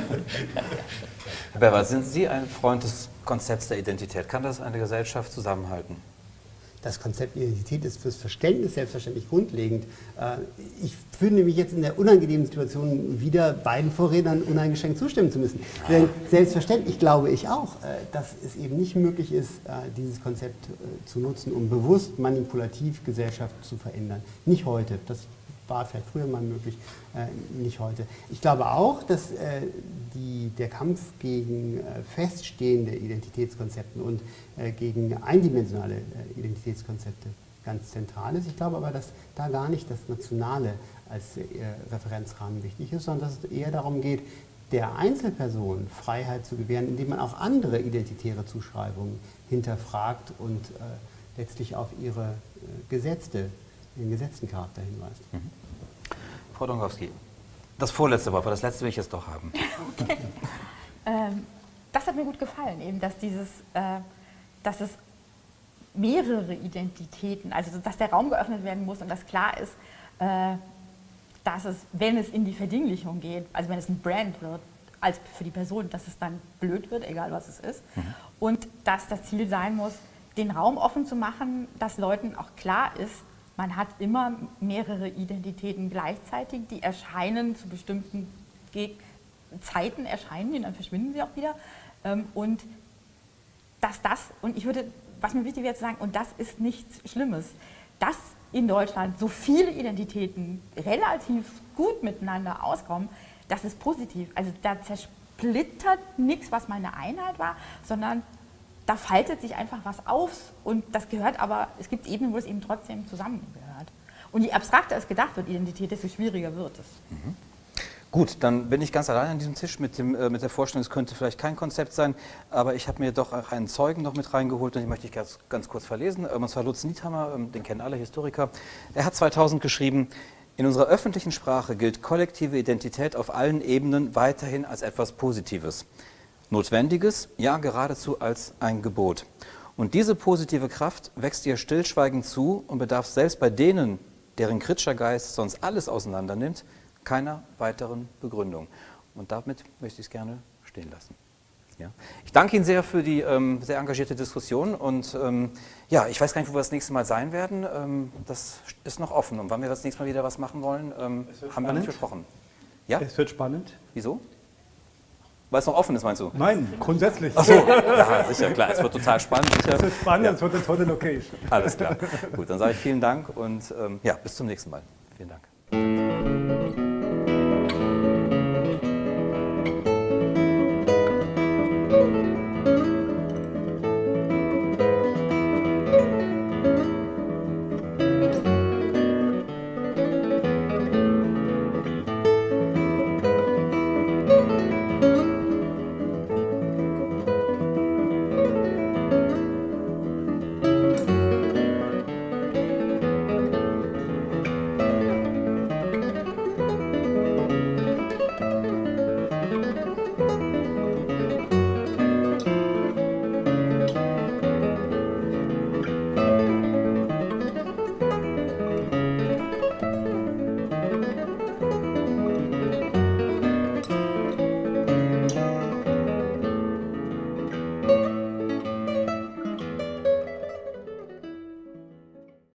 Herr Berber, sind Sie ein Freund des Konzepts der Identität? Kann das eine Gesellschaft zusammenhalten? Das Konzept Identität ist fürs Verständnis selbstverständlich grundlegend. Ich finde mich jetzt in der unangenehmen Situation, wieder beiden Vorrednern uneingeschränkt zustimmen zu müssen. Denn selbstverständlich glaube ich auch, dass es eben nicht möglich ist, dieses Konzept zu nutzen, um bewusst manipulativ Gesellschaft zu verändern. Nicht heute. Das war vielleicht früher mal möglich, nicht heute. Ich glaube auch, dass der Kampf gegen feststehende Identitätskonzepte und gegen eindimensionale Identitätskonzepte ganz zentral ist. Ich glaube aber, dass da gar nicht das Nationale als Referenzrahmen wichtig ist, sondern dass es eher darum geht, der Einzelperson Freiheit zu gewähren, indem man auch andere identitäre Zuschreibungen hinterfragt und letztlich auf ihre den gesetzten Charakter hinweist. Mhm. Frau Dongowski, das vorletzte Wort, das letzte will ich jetzt doch haben. Okay. Das hat mir gut gefallen, eben, dass dass es mehrere Identitäten, also dass der Raum geöffnet werden muss und dass klar ist, dass es, wenn es in die Verdinglichung geht, also wenn es ein Brand wird, als für die Person, dass es dann blöd wird, egal was es ist, und dass das Ziel sein muss, den Raum offen zu machen, dass Leuten auch klar ist, man hat immer mehrere Identitäten gleichzeitig, die erscheinen zu bestimmten Zeiten, erscheinen die, dann verschwinden sie auch wieder. Und dass und ich würde was mir wichtig wäre zu sagen, und das ist nichts Schlimmes, dass in Deutschland so viele Identitäten relativ gut miteinander auskommen, das ist positiv. Also da zersplittert nichts, was mal eine Einheit war, sondern da faltet sich einfach was auf und das gehört aber, es gibt Ebenen, wo es eben trotzdem zusammengehört. Und je abstrakter es gedacht wird, Identität, desto schwieriger wird es. Mhm. Gut, dann bin ich ganz allein an diesem Tisch mit der Vorstellung, es könnte vielleicht kein Konzept sein, aber ich habe mir doch auch einen Zeugen noch mit reingeholt und den möchte ich ganz kurz verlesen. Und zwar Lutz Niethammer, den kennen alle Historiker. Er hat 2000 geschrieben: In unserer öffentlichen Sprache gilt kollektive Identität auf allen Ebenen weiterhin als etwas Positives. Notwendiges, ja geradezu als ein Gebot. Und diese positive Kraft wächst ihr stillschweigend zu und bedarf selbst bei denen, deren kritischer Geist sonst alles auseinander nimmt, keiner weiteren Begründung. Und damit möchte ich es gerne stehen lassen. Ja. Ich danke Ihnen sehr für die sehr engagierte Diskussion und ja, ich weiß gar nicht, wo wir das nächste Mal sein werden. Das ist noch offen. Und wann wir das nächste Mal wieder was machen wollen, haben wir nicht besprochen. Ja? Es wird spannend. Wieso? Weil es noch offen ist, meinst du? Nein, grundsätzlich. Ach so, ja, sicher, klar. Es wird total spannend. Sicher. Es wird spannend, Ja. es wird eine tolle Location. Alles klar. Gut, dann sage ich vielen Dank und ja, bis zum nächsten Mal. Vielen Dank.